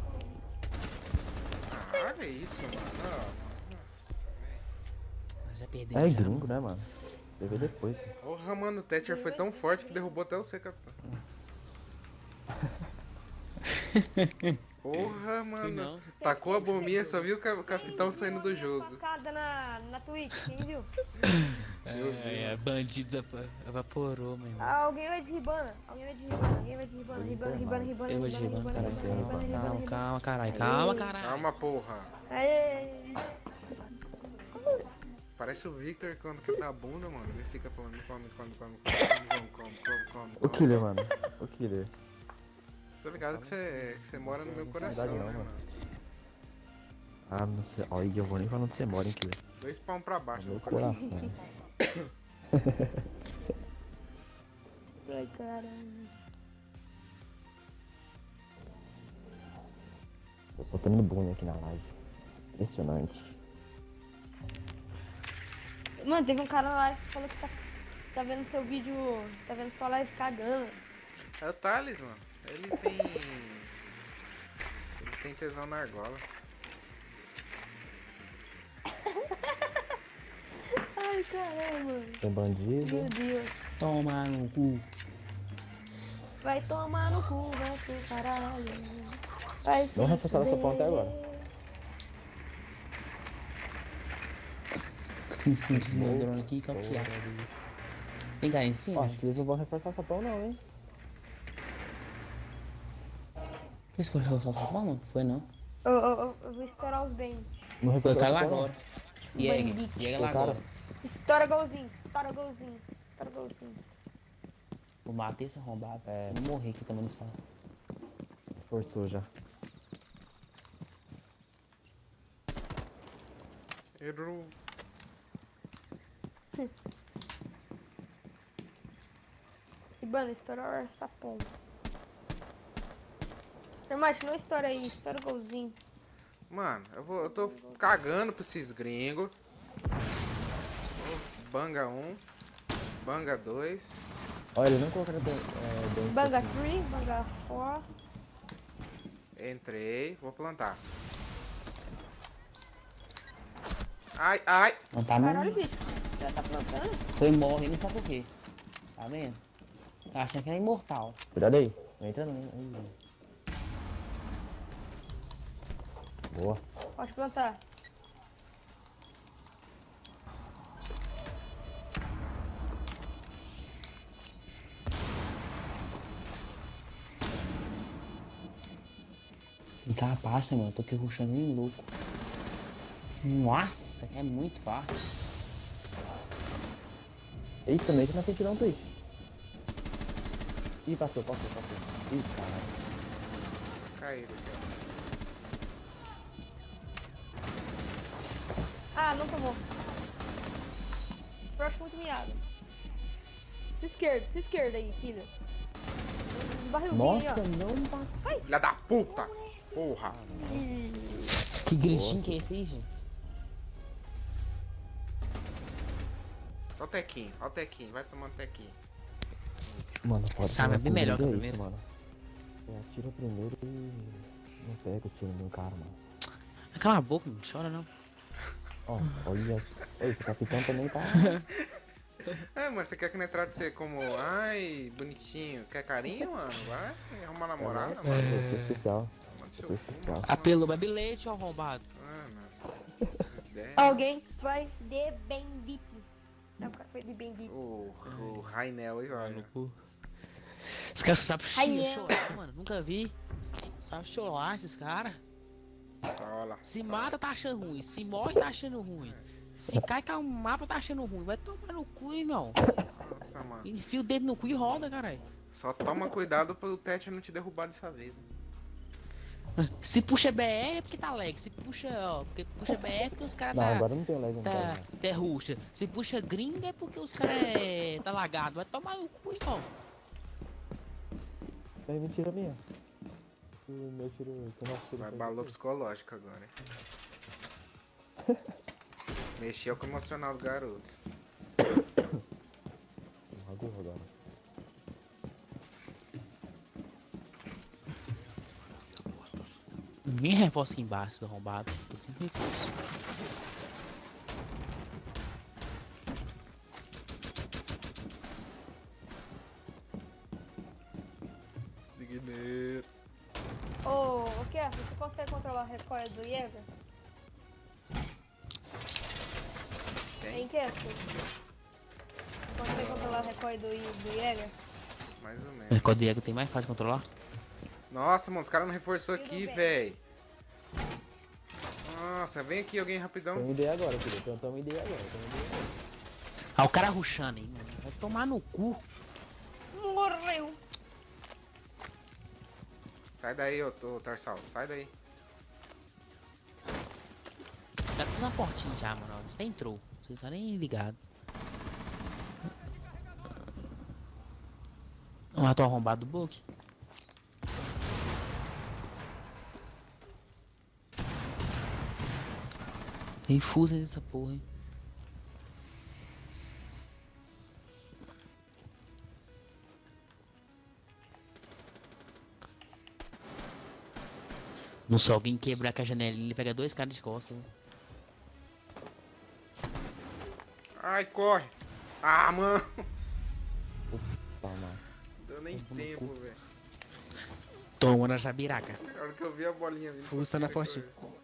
Ah, olha isso, mano. Ah, nossa, velho. Mas já perdeu. É já, gringo, né, mano? Você vê depois. Porra, mano, o Thatcher foi tão forte que derrubou até você, capitão. Porra, mano. Não, Tacou a bombinha, só viu o ca- o capitão saindo do jogo. Facada na, na Twitch, quem viu? É, é, bandido eva- evaporou, meu irmão. Ah, alguém vai de Ribana. Alguém vai de Ribana. Alguém vai de Ribana. Ribana, Ribana, Ribana. Eu vou de Ribana, Ribana, Ribana, caralho. Ribana, Ribana, Calma, Ribana. calma, caralho. Calma, caralho. Calma, porra. Aê. Parece o Victor quando quer dar a bunda, mano. Ele fica falando, come, come, come, come, come, come, come, come, O come. Killer, mano. O Killer. Tá ligado que você, que você mora no meu coração, Verdade não, né, mano. mano? Ah, não sei. Olha, eu vou nem falar onde você mora, hein, Killer. Dois palmos pra baixo Meu no coração. coração. Ai, caralho. Tô soltando bullying aqui na live. Impressionante. Mano, teve um cara lá que falou que tá, tá vendo seu vídeo, tá vendo sua live cagando. É o Thales, mano. Ele tem... Ele tem tesão na argola. Ai, caralho, mano. Tem bandido. Meu Deus. Toma no cu. Vai tomar no cu, vai pro caralho. Vai se Não reforçaram essa fuder. ponta até agora. Me senti meu drone aqui, qual que é? Tem cara em cima? Ó, acho que eles não vão reforçar essa pão não, hein? Esse foi o sapão, mano? Foi não. Eu, eu, eu- eu vou estourar os dentes. Não Foi o reforçou cara lá essa pão, agora. Jäger, Bandido. Jäger Foi lá o cara. agora. Estoura golzinho, estoura golzinho, estoura golzinho. Vou bater esse arrombado. É. Se não morrer aqui também nesse pau. Forçou já. Errou. Ribana, estoura essa pomba. Termate, não estoura aí, estoura o golzinho. Mano, eu, vou, eu tô cagando pra esses gringos. Ô, Banga um. Banga dois. Olha, eles não colocaram dentro. É, dentro Banga aqui. três, banga quatro. Entrei. Vou plantar. Ai, ai. Não tá Caralho, não. bicho, já tá plantando? Foi morre, nem sabe por quê. Tá vendo? Tá achando que era imortal. Cuidado aí. Não entra não. Aí. Boa. Pode plantar. Que capaça, mano. Eu tô aqui rushando nem louco. Nossa, é muito fácil. Eita, meio que na frente não, Twitch. Ih, passou, passou, passou. Ih, caralho. Caíram aqui, Ah, não tomou. Próximo muito miado. Se esquerda, se esquerda aí, filho. Barrilzinho Nossa, aí, ó. não bateu. ó. Filha da puta! Porra! Ih, Que gritinho que é esse aí, gente? Ó o tequinho, ó o tequinho. Vai tomando tequinho. Mano, pode Essa arma é bem melhor que a isso, primeira. mano. Você atira primeiro e não pega o tiro de um cara, mano. Cala a boca, não chora não. Ó, olha. Oi, esse capitão também tá. É, mano, você quer que não trate você como, ai, bonitinho, quer carinho, mano? Vai arrumar namorada, mano. Eu sou especial. Manda seu Eu cu, sou especial. mano. Apelou meu bilhete, ó, arrombado. Ah, mano. Ideia. Alguém vai de bendito. Não, o cara foi de bendito. O, o Rainel aí, olha. Esse cara só sabe Ai, chi- é. chorar, mano. Nunca vi. Sabe chorar esses caras. Sola. Se sola. mata, tá achando ruim. Se morre, tá achando ruim. Se cai, cai um mapa, tá achando ruim. Vai tomar no cu, irmão. Nossa, mano. Enfia o dedo no cu e roda, caralho. Só toma cuidado pro Tete não te derrubar dessa vez. Né? Se puxa B R é porque tá lag. Se puxa, ó, porque puxa B R é porque os caras Não, tá. agora não tem lag, não. Tá, Tá, tá ruxa. Se puxa gringa é porque os caras é. Tá lagado. Vai tomar no cu, irmão. é mentira minha. O meu tiro, o nosso tiro Vai foi balou aqui. psicológico agora. Mexeu com o emocional do garoto. Um ragu agora. Ninguém reforça aqui embaixo, seu arrombado. Tô sem recurso. Signer. Ô, o que é? Você consegue controlar a recoil do Jäger? Tem? Em que é? Você consegue controlar a recoil do, do Jäger? Mais ou menos. É, qual Diego tem mais fácil de controlar? Nossa, mano, os caras não reforçou Tudo aqui, bem. véi. Nossa, vem aqui alguém Tem rapidão. uma ideia agora, filho. Tem tem uma ideia agora. Tem uma ideia agora. Ah, o cara rushando aí, mano. Vai tomar no cu. Morreu! Sai daí, ô, ô Tarsal, sai daí. Os caras fez uma portinha já, mano. Você entrou. Vocês estão nem ligados. Matou o arrombado do book. Tem fusa nessa porra, hein. Não se alguém quebrar com a janelinha, ele pega dois caras de costas. Né? Ai, corre. Ah, mano. Tá, mano. Não deu nem Tomou no tempo, cu. velho. Toma na jabiraca. Na hora que eu vi a bolinha vindo. Fuso só tá na queria portinha. correr.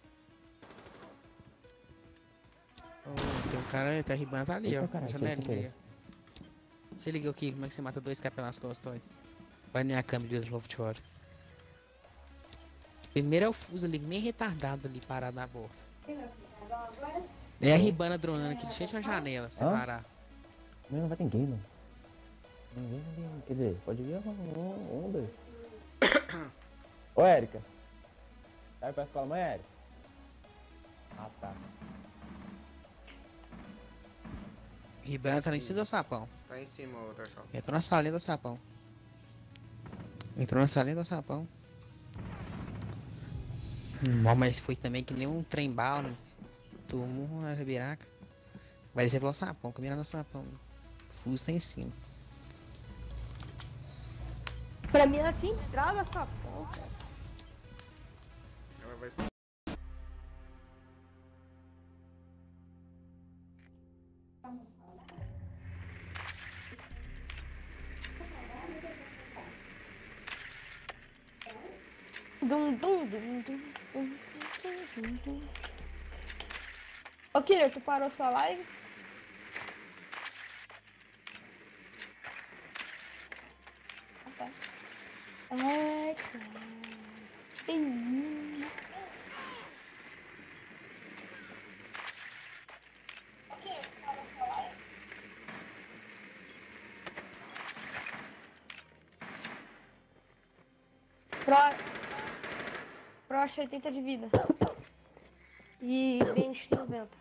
Oh, tem um cara, tá ribando tá ali, Eita, ó. caralho, Na foi sem janelinha ali, ó. Você liga aqui, como é que você mata dois caras pelas costas, olha. Vai na câmera e vira de fora. Primeiro é o fuso ali, nem retardado ali, parado na porta. É a ribana dronando aqui, cheio de uma janela, separar. Não, não vai ter ninguém, mano. Ninguém, ninguém. Quer dizer, pode vir um, um, um dois. Ô, Érica. Sai pra escola, mãe, Érica. Ah, tá. Ribana tá lá em cima do sapão. Tá em cima, ô Tarsal. Entrou na salinha do sapão. Entrou na salinha do sapão. Hum, mas foi também que nem um trem bala, né? Tomou na jabiraca. Vai descer pelo sapão, caminhar no sapão. Fuso tá em cima. Pra mim ela tinha entrado essa porra. Ela vai. Dum, dum, dum, dum, dum, dum, dum, dum. Ô Killer, tu parou sua live? Ah, tá. Ai, cara. Ih. Pro... Procha oitenta de vida. E bench noventa.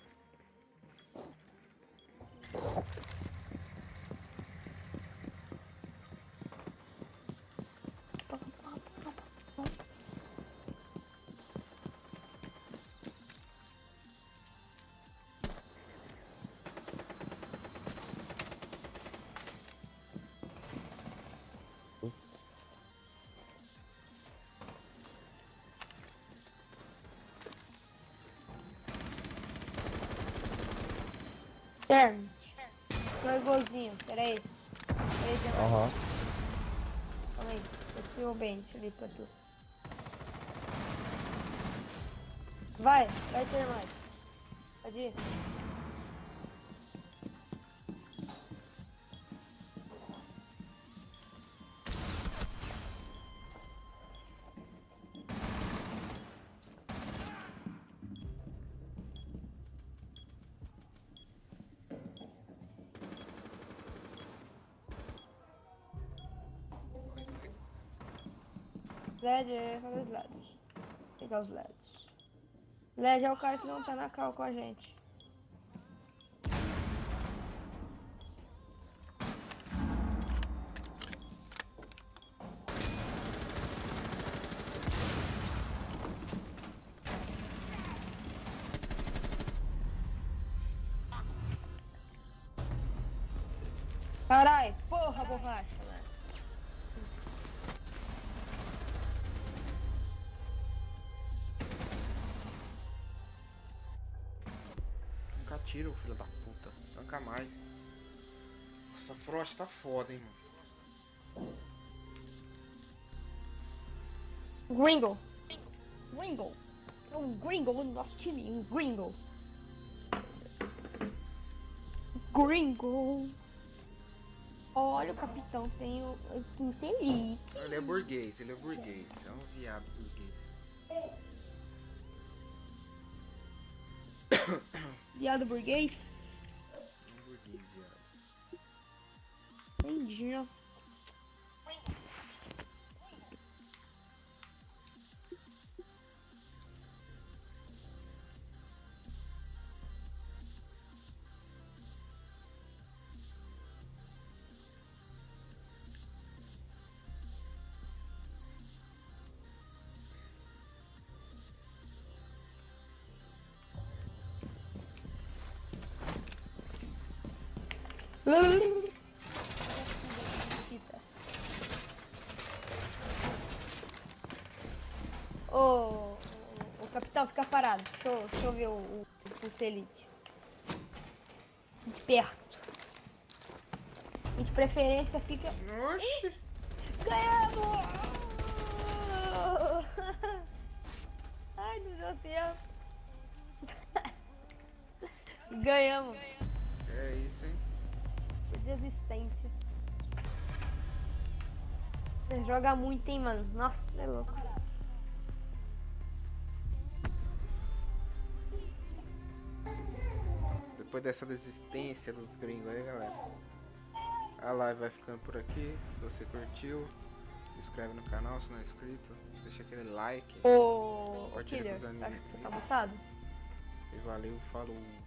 Terno. Foi golzinho, peraí. Peraí, já vai. Aham. Calma aí. Desci o bench ali pra tu. Vai, vai ter mais. Pode ir. Led é fazer os Leds. Pegar os Leds. Led é o cara que não tá na cal com a gente. Carai, porra, borracha, né? Nunca tira, filho da puta. Nunca mais. Nossa, a Frost tá foda, hein, mano. Gringo. Gringo. É um gringo no nosso time, um gringo. Gringo. Olha, o capitão tem o infeliz. Ele é burguês, ele é burguês. É um viado burguês. Viado burguês? Um burguês, viado. Entendi, ó. Ô, ô, ô, capitão, fica parado. Deixa eu, deixa eu ver o, o, o Celite. De perto. E de preferência fica. Oxi! Ganhamos! Ai, não deu tempo. Ganhamos. É isso, hein? Que desistência. Você joga muito, hein, mano? Nossa, é louco. Depois dessa desistência dos gringos aí, galera, a live vai ficando por aqui. Se você curtiu, se inscreve no canal se não é inscrito, deixa aquele like, Ô, compartilha Killer, com os acho amigos. que você tá mutado? E valeu, falou.